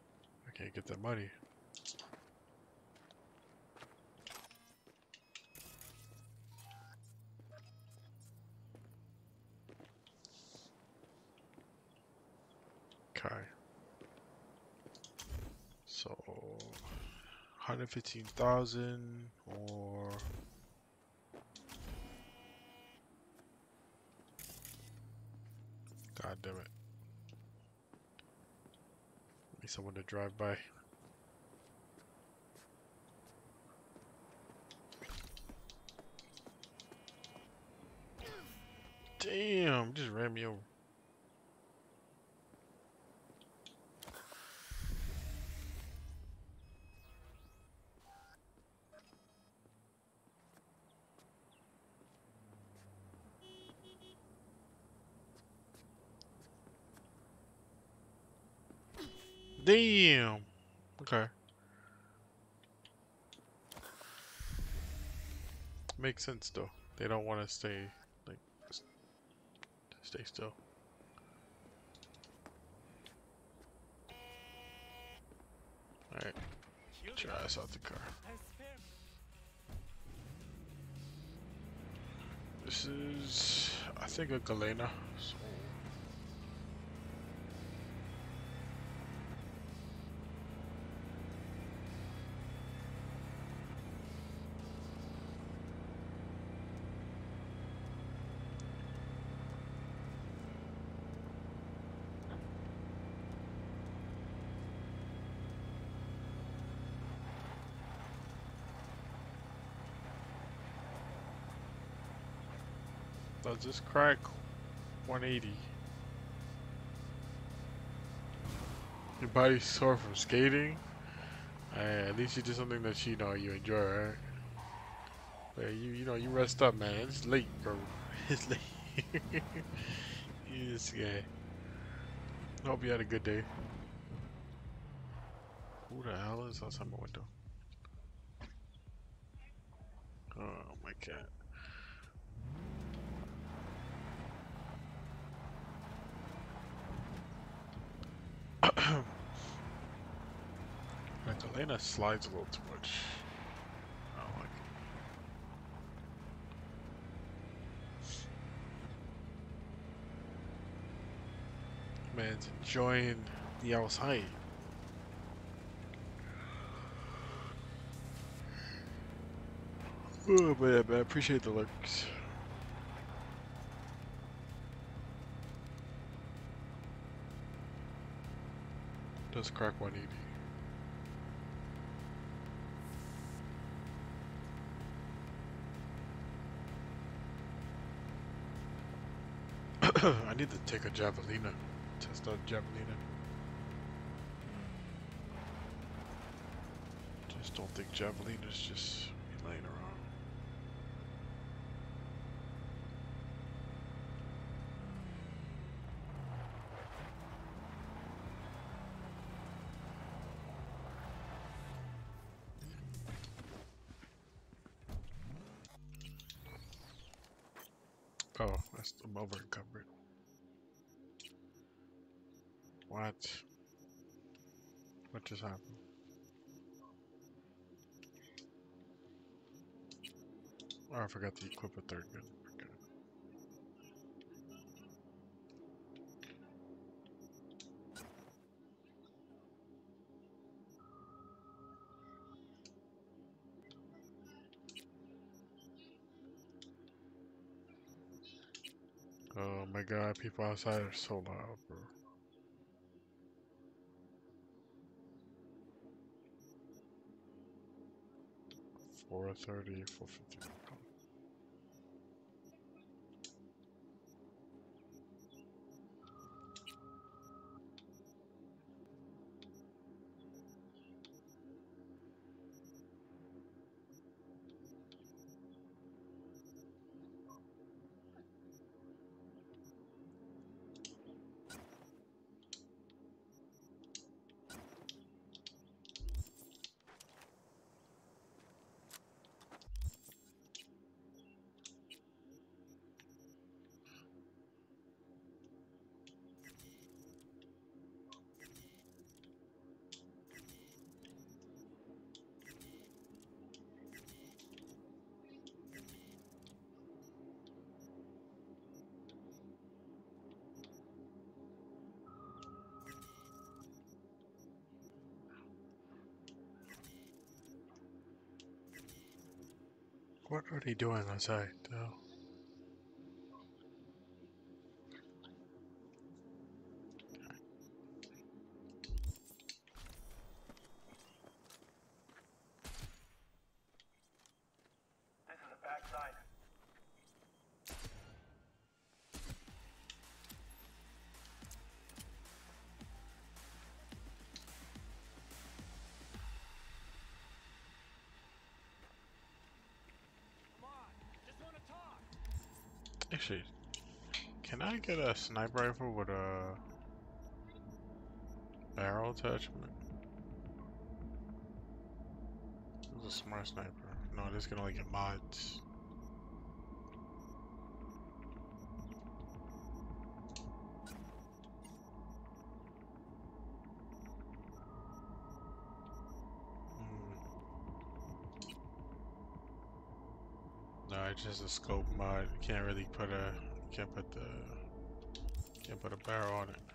I can't get that money. Okay. So 115,000 or God damn it. Need someone to drive by. Damn, just ran me over. Damn. Okay. Makes sense though. They don't want to stay like stay still. All right. Get your ass out the car. This is, I think, a Galena. So does this crack 180? Your body's sore from skating? At least you did something that you know you enjoy, right? But you know you rest up, man. It's late, bro. It's late. This guy. Hope you had a good day. Who the hell is outside my window? Oh my cat. Like Elena slides a little too much. I don't like it. Man's enjoying the outside. Oh, but yeah, man, I appreciate the lurks. Does crack 180. I need to take a Javelina. Test out Javelina. Just don't think Javelina's just be laying around. Oh, I'm over encumbered. What? What just happened? Oh, I forgot to equip a third gun. Okay. Oh my god, people outside are so loud, bro. $430, $450. What are they doing outside, though? This is the backside. Actually, can I get a sniper rifle with a barrel attachment? This is a smart sniper. No, this can only get mods. No, it's just a scope mod. You can't really put a can't put a barrel on it.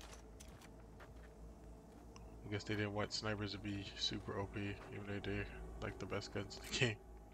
I guess they didn't want snipers to be super OP, even though they're like the best guns in the game.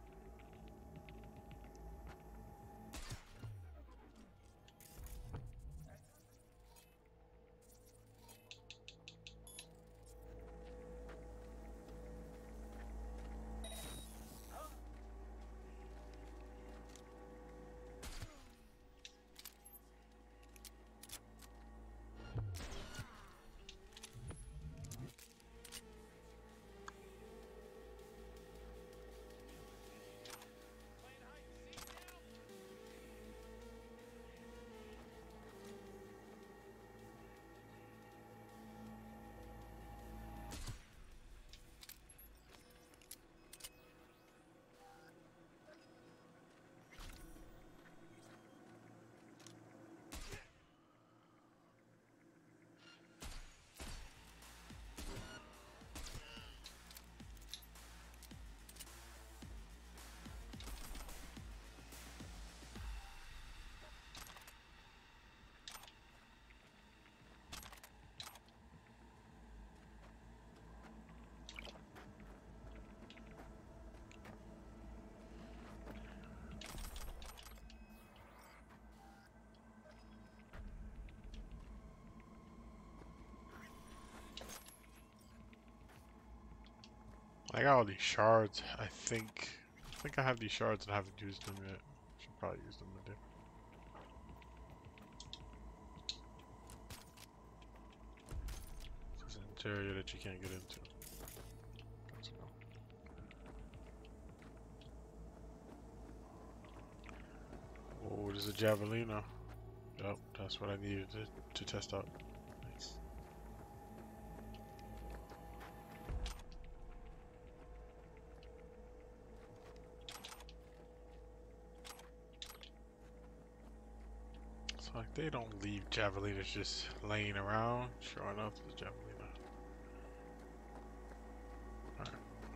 I got all these shards. I think I have these shards and I haven't used them yet. Should probably use them today. This is an interior that you can't get into. Let's go. Oh, there's a Javelina. Yep, that's what I needed to test out. Nice. Like they don't leave Javelinas just laying around. Sure enough, the Javelina. Alright.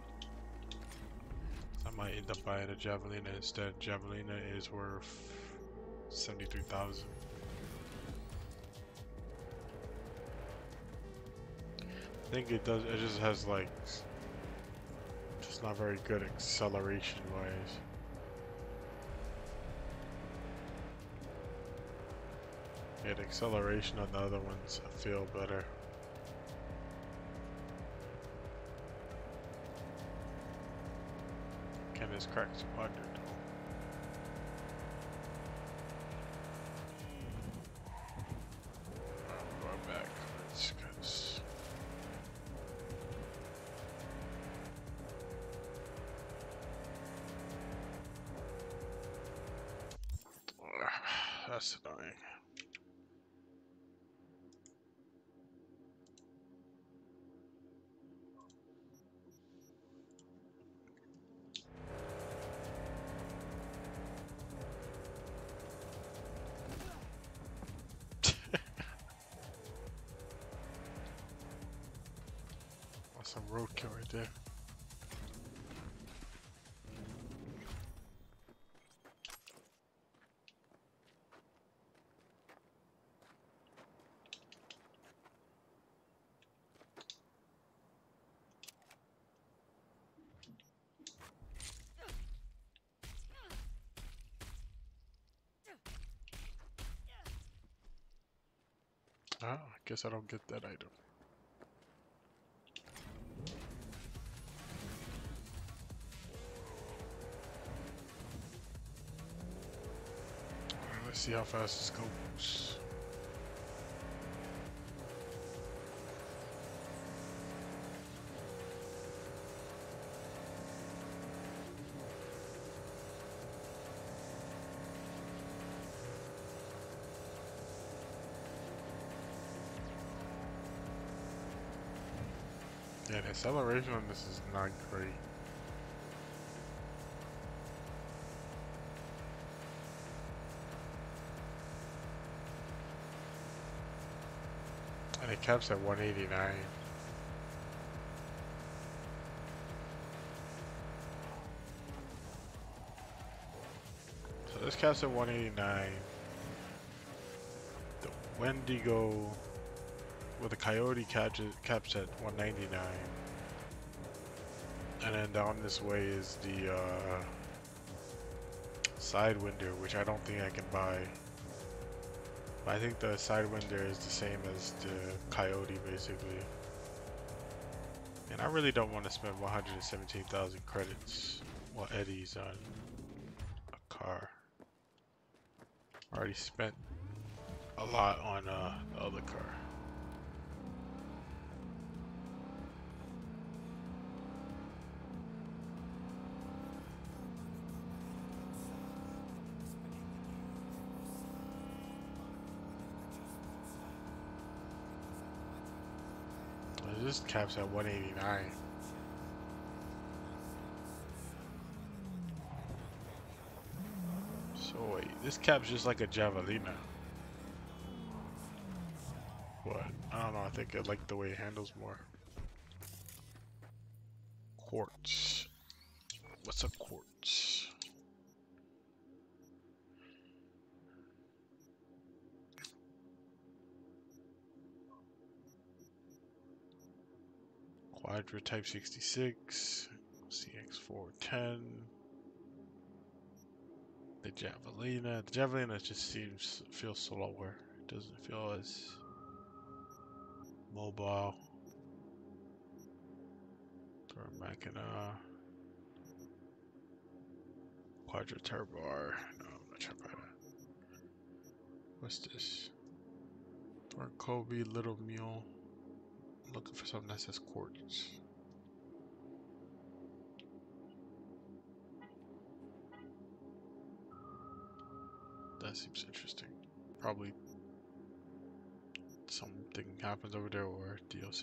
I might end up buying a Javelina instead. Javelina is worth 73,000. I think it does. It just has like just not very good acceleration wise. Yeah, the acceleration on the other ones I feel better. Can this crack 200? I'm going back. It's cause that's annoying. Some roadkill right there. Ah, I guess I don't get that item. Alright, let's see how fast this goes. Yeah, the acceleration on this is not great. And it caps at 189. So this caps at 189. The Wendigo with the Coyote caps at 199. And then down this way is the Sidewinder, which I don't think I can buy. But I think the Sidewinder is the same as the Coyote, basically. And I really don't want to spend 117,000 credits, well, eddies on a car. I already spent a lot on the other car. This caps at 189. So wait, this cap's just like a Javelina. But I don't know, I think I like the way it handles more. Quartz. What's a quartz? Quadra Type 66, CX410, the Javelina. The Javelina just feels slower. It doesn't feel as mobile. Thor Machina, Quadra Turbar. No, I'm not trying to buy that. What's this? Thor Kobe, Little Mule. Looking for something that says quartz. That seems interesting. Probably something happens over there or DLC.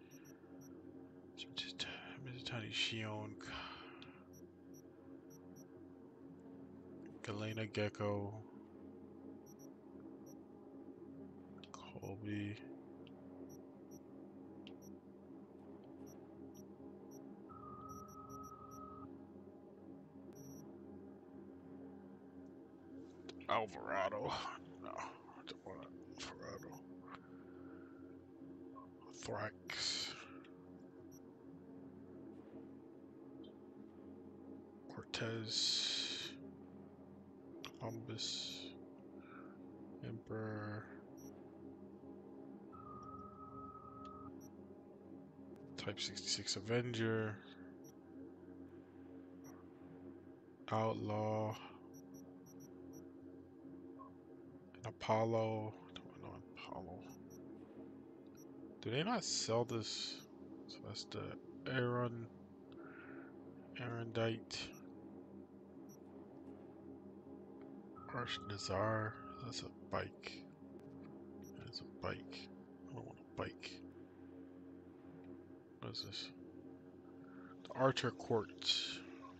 Mizutani Shion. Galena Gecko. Colby. Alvarado. No, I don't want Alvarado. Thrax. Cortez. Columbus. Emperor. Type 66 Avenger. Outlaw. Apollo. Don't know Apollo. Do they not sell this? So that's the Arendite. Arch Nazar. That's a bike. That's a bike. I don't want a bike. What is this? The Archer Quartz.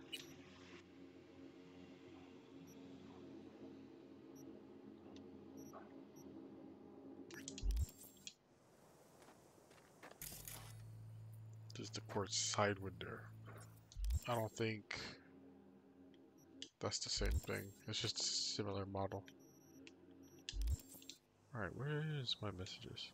This is the Quartz Sidewinder. I don't think that's the same thing. It's just a similar model. Alright, where is my messages?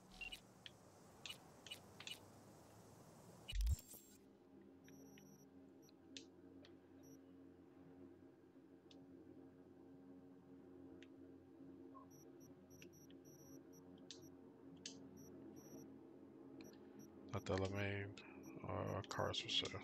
at Delamain. Cars for sale.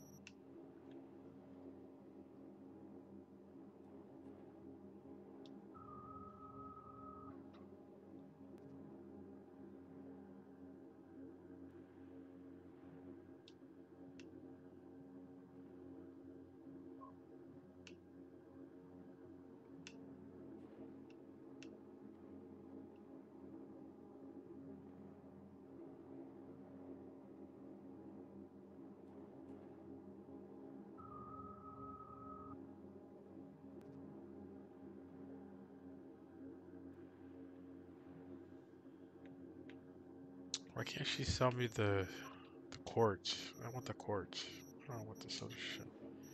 Why can't she sell me the quartz? I want the quartz. I don't want this other shit.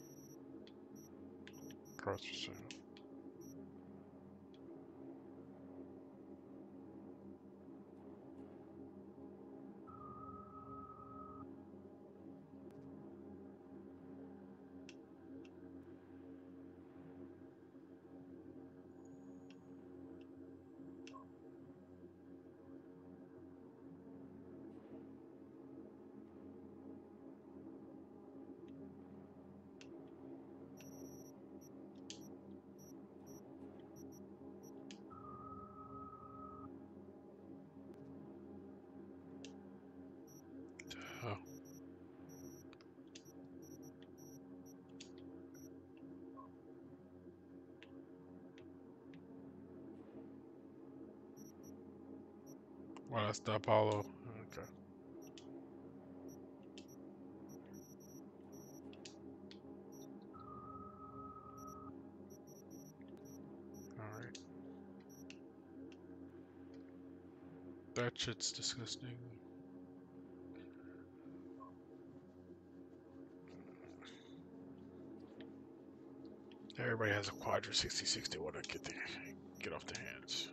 Cars for sale. Oh. Well, that's the Apollo. Okay. Alright. That shit's disgusting. Everybody has a Quadra 66 they want to get off their hands.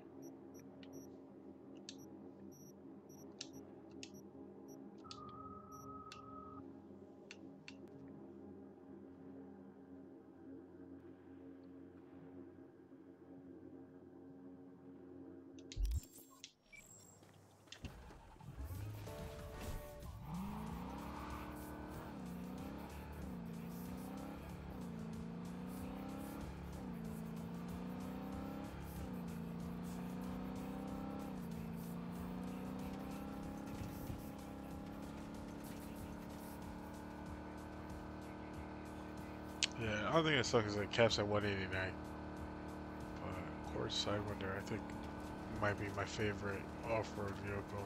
Yeah, I don't think it sucks is it caps at 189. But Quartz Sidewinder, I think, might be my favorite off-road vehicle.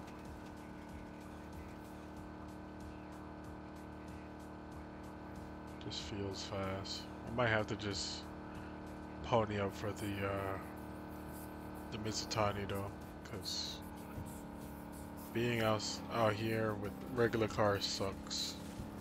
Just feels fast. I might have to just pony up for the Mizutani though, because being out here with regular cars sucks.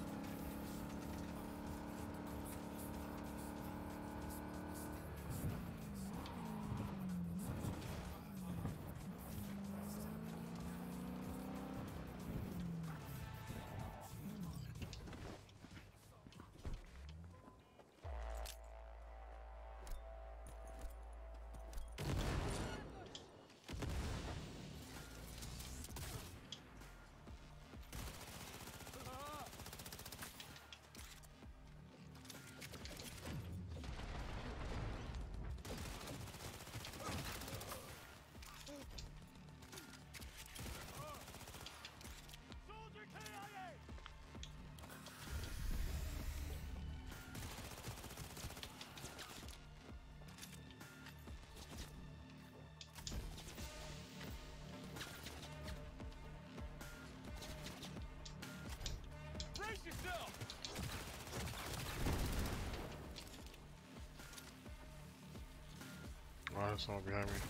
Oh, there's someone behind me.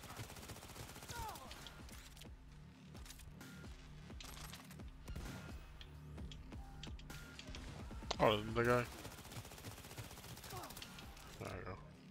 Oh, the guy. There we go.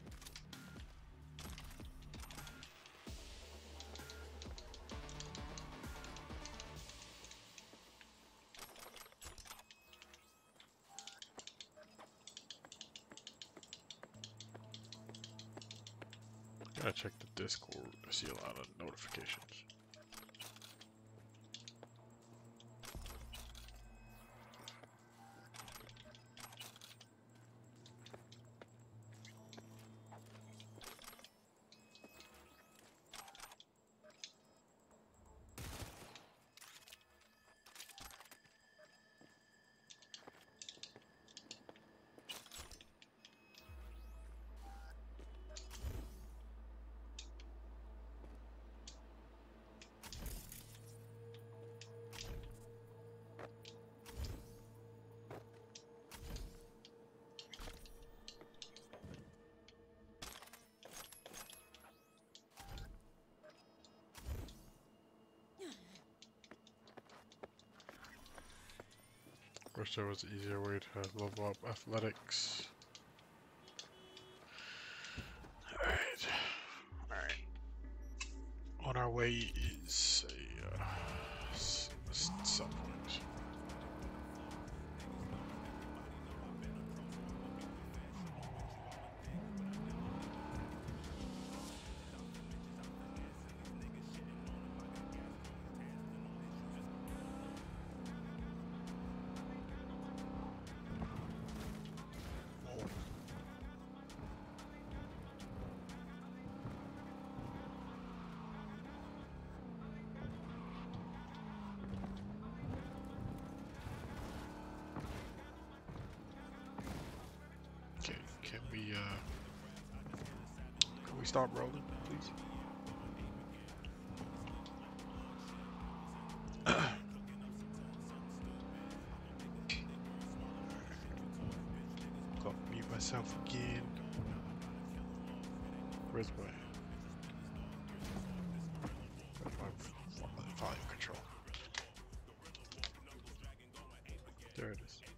Gotta check the Discord to see a lot of notifications. Wish there was an easier way to level up athletics. Alright. Alright. On our way is a sub point. Can we stop rolling, please? Go mute myself again. Where's my volume control? There it is.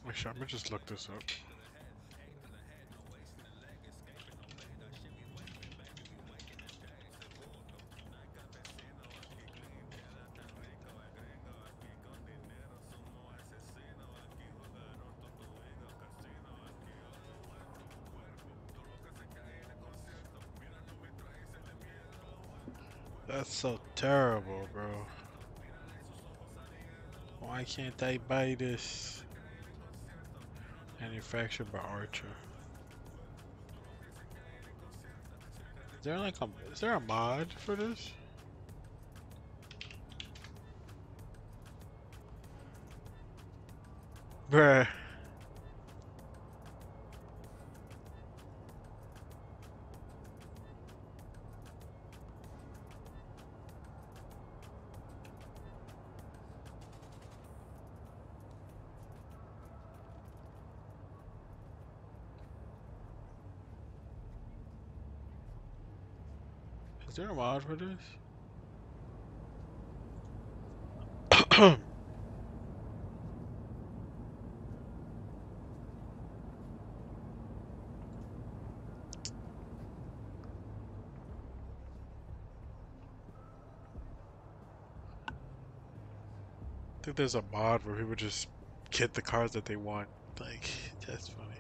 Actually, I'm gonna just look this up. That's so terrible, bro. Why can't I buy this? Manufactured by Archer. Is there a mod for this? Bruh. Is there a mod for this? I think there's a mod where people just get the cars that they want. Like, that's funny.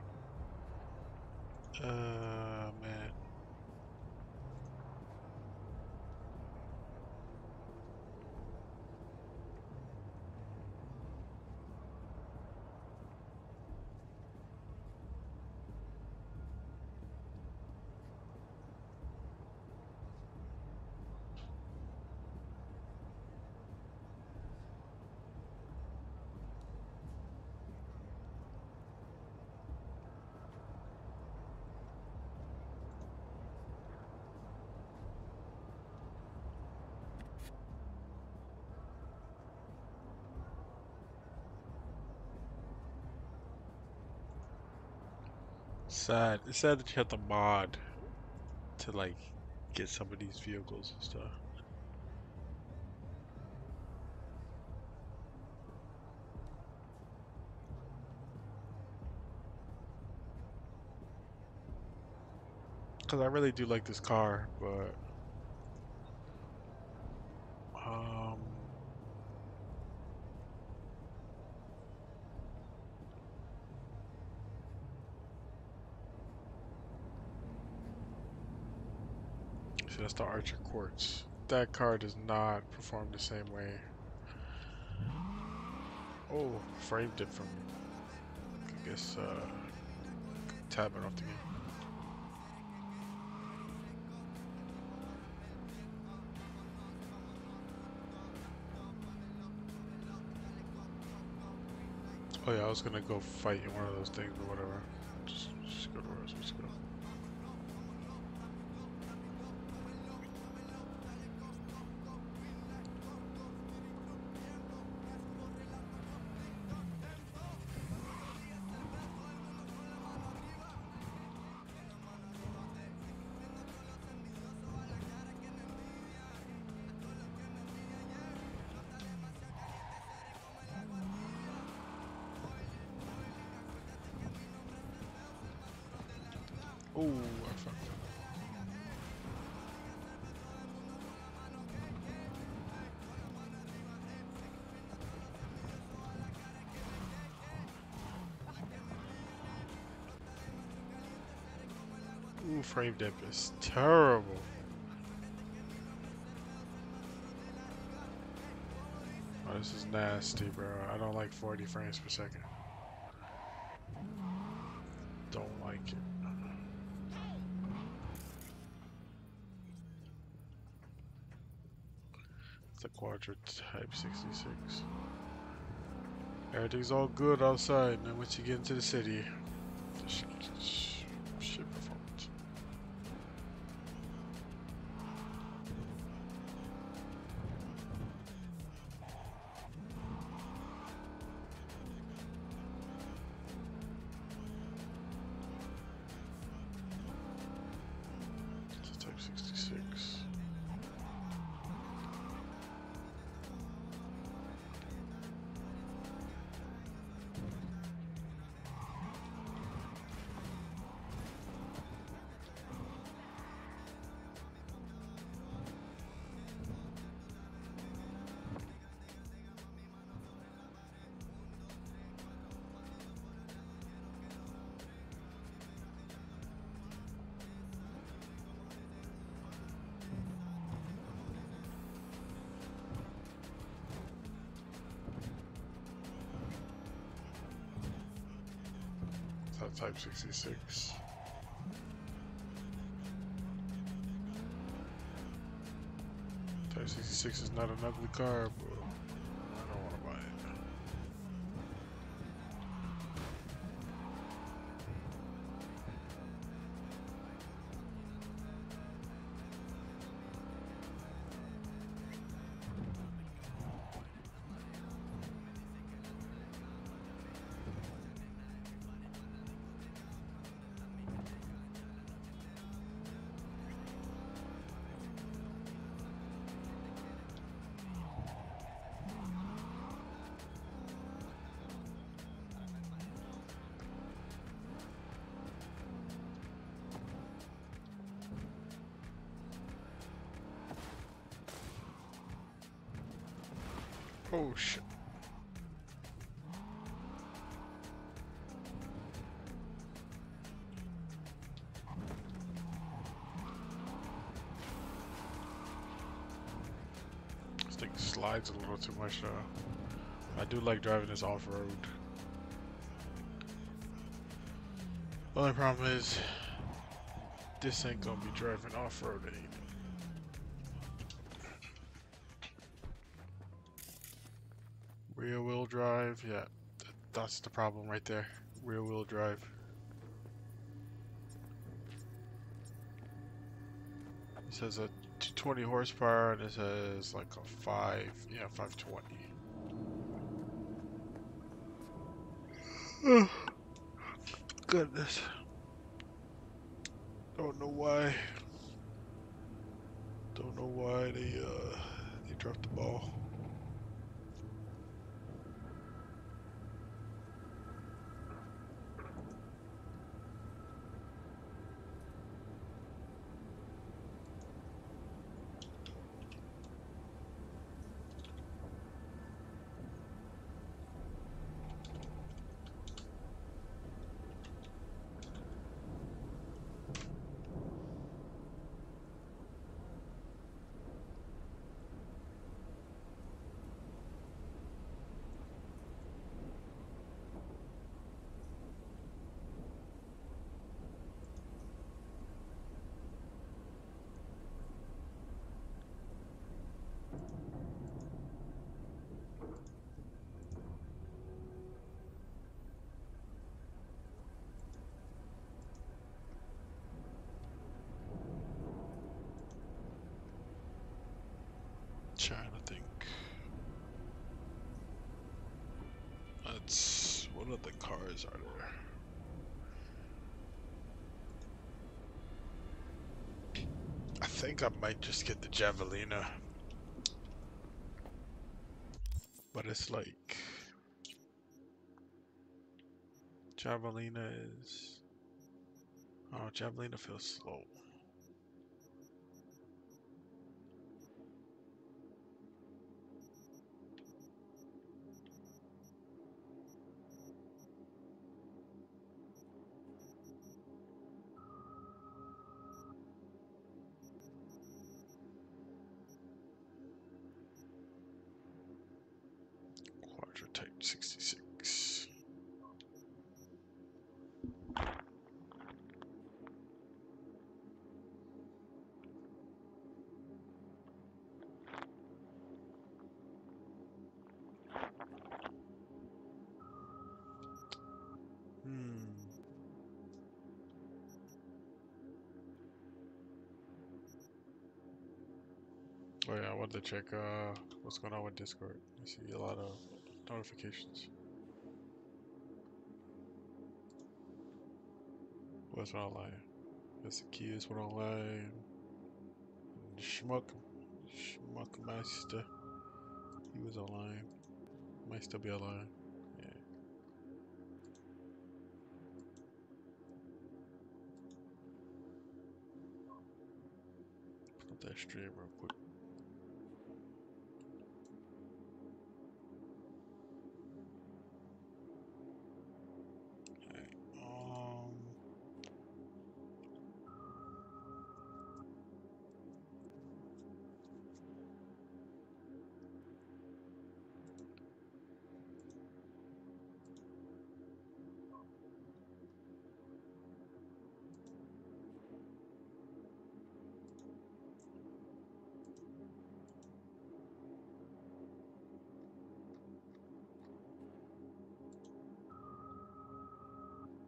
Man. Sad. It's sad that you have to mod to like get some of these vehicles and stuff. Cause I really do like this car, but see, that's the Archer Quartz. That car does not perform the same way. Oh, framed it from, I guess, tabbing off to me. Oh yeah, I was gonna go fight in one of those things or whatever. Just go to where I was supposed to go. Oh, I fucked up. Ooh, frame dip is terrible. Oh, this is nasty, bro. I don't like 40 frames per second. Don't like it. It's a Quadra Type 66. Everything's all good outside, and then once you get into the city, shit performance. It's a Type 66. Type 66. Type 66 is not an ugly car, but I don't want to buy it. Oh shit. This thing slides a little too much though. I do like driving this off-road. Only problem is this ain't gonna be driving off-road anymore. Rear wheel drive, yeah, that's the problem right there. Rear wheel drive. It says a 220 horsepower and it says like a 520. Goodness. Don't know why. Don't know why they dropped the ball. Trying to think. That's what other cars are there? I think I might just get the Javelina, but it's like Javelina is. Oh, Javelina feels slow. Type 66. Oh yeah, I wanted to check what's going on with Discord. I see a lot of notifications. What's online? That's the keys went online. Schmuckmeister. He was online. Might still be online. Yeah. Put up that stream real quick.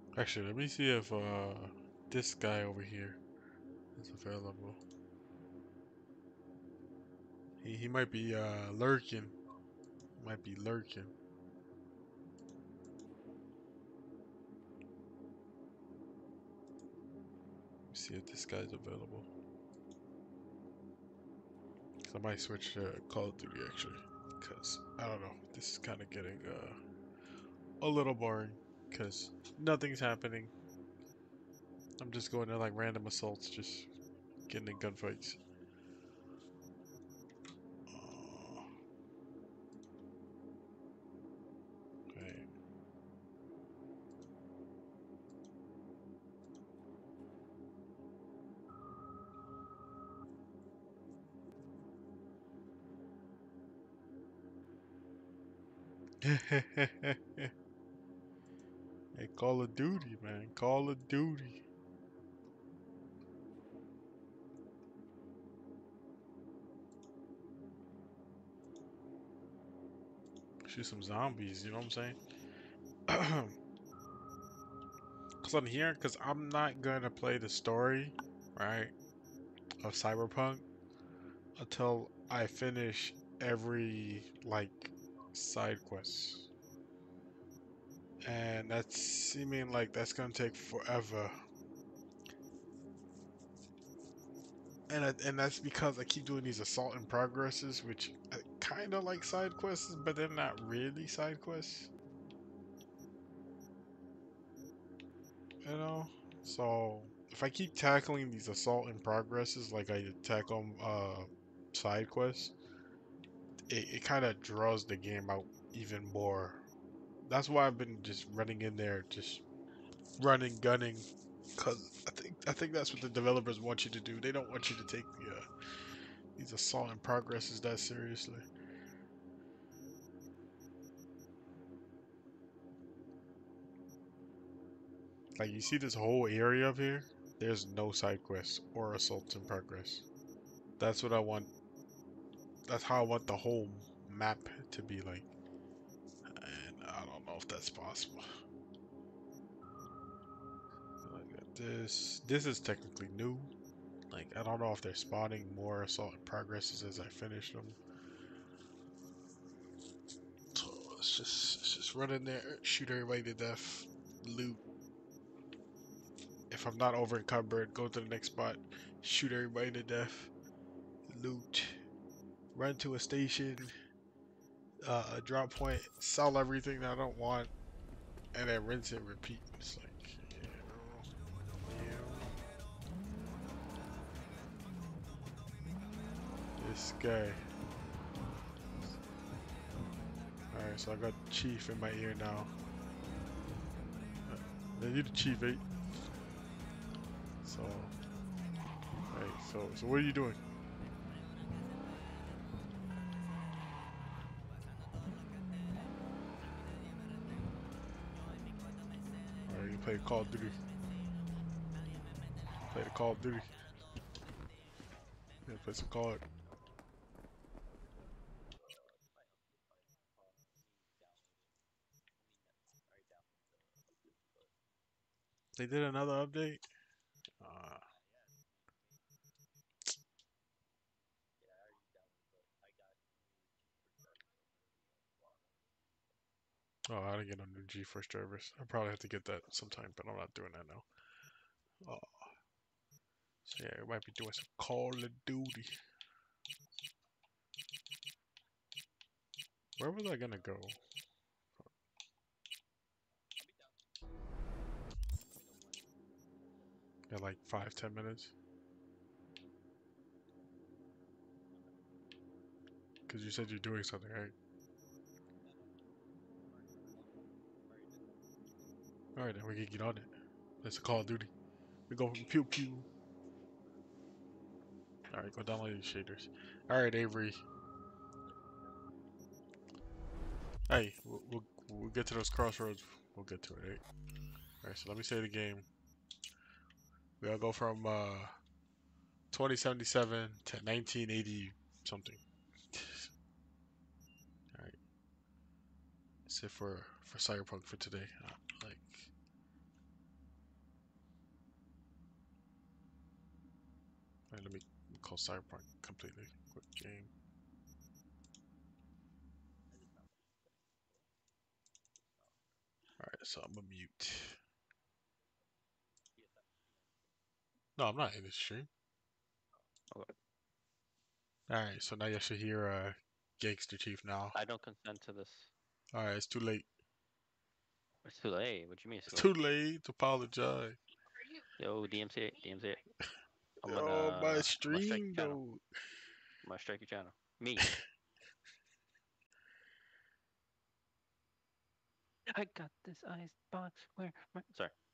Actually, let me see if this guy over here is available. He might be lurking. Might be lurking. Let's see if this guy's available. I might switch to Call of Duty actually, because I don't know. This is kind of getting a little boring, because nothing's happening. I'm just going to like random assaults, just getting in gunfights. Okay. Hey, Call of Duty, man. Call of Duty. Shoot some zombies, you know what I'm saying? Cause I'm here, cause I'm not gonna play the story, right, of Cyberpunk until I finish every like side quest, and that's seeming like that's gonna take forever. And that's because I keep doing these assault in progresses, which I kind of like side quests, but they're not really side quests. You know? So if I keep tackling these assault in progresses like I tackle side quests, it kind of draws the game out even more. That's why I've been just running in there, just running, gunning, cause I think that's what the developers want you to do. They don't want you to take these assault in progresses that seriously. Like you see this whole area up here, there's no side quests or assaults in progress. That's what I want. That's how I want the whole map to be like. And I don't know if that's possible. Look at this. This is technically new. Like I don't know if they're spawning more assault in progresses as I finish them. So let's just run in there, shoot everybody to death, loot. If I'm not over encumbered, go to the next spot, shoot everybody to death, loot, run to a station, a drop point, sell everything that I don't want, and then rinse and repeat. It's like, this guy. Alright, so I got Chief in my ear now. You the Chief, eh? So, hey, so what are you doing? Alright, you play Call of Duty. Play the Call of Duty. Yeah, play some Call of. They did another update? Oh, I didn't get a new GeForce drivers. I probably have to get that sometime, but I'm not doing that now. Oh. So yeah, we might be doing some Call of Duty. Where was I gonna go? Yeah, like 5-10 minutes. Because you said you're doing something, right? Alright, then we can get on it. It's a Call of Duty. We go from pew pew. Alright, go download these shaders. Alright, Avery. Hey, we'll get to those crossroads. We'll get to it, right? Alright, so let me say the game. We gotta go from 2077 to 1980 something. Alright. That's it for Cyberpunk for today. Like, call Cyberpunk completely. Quick game. Alright, so I'm gonna mute. No, I'm not in this stream. Okay. Alright, so now you should hear Gangster Chief now. I don't consent to this. Alright, it's too late. It's too late. What do you mean It's too late to apologize. Yo, DMC8, DMC8. I'm Oh, my gonna strike your stream channel. though. I'm gonna strike your channel. Me. I got this ice box where my... Sorry.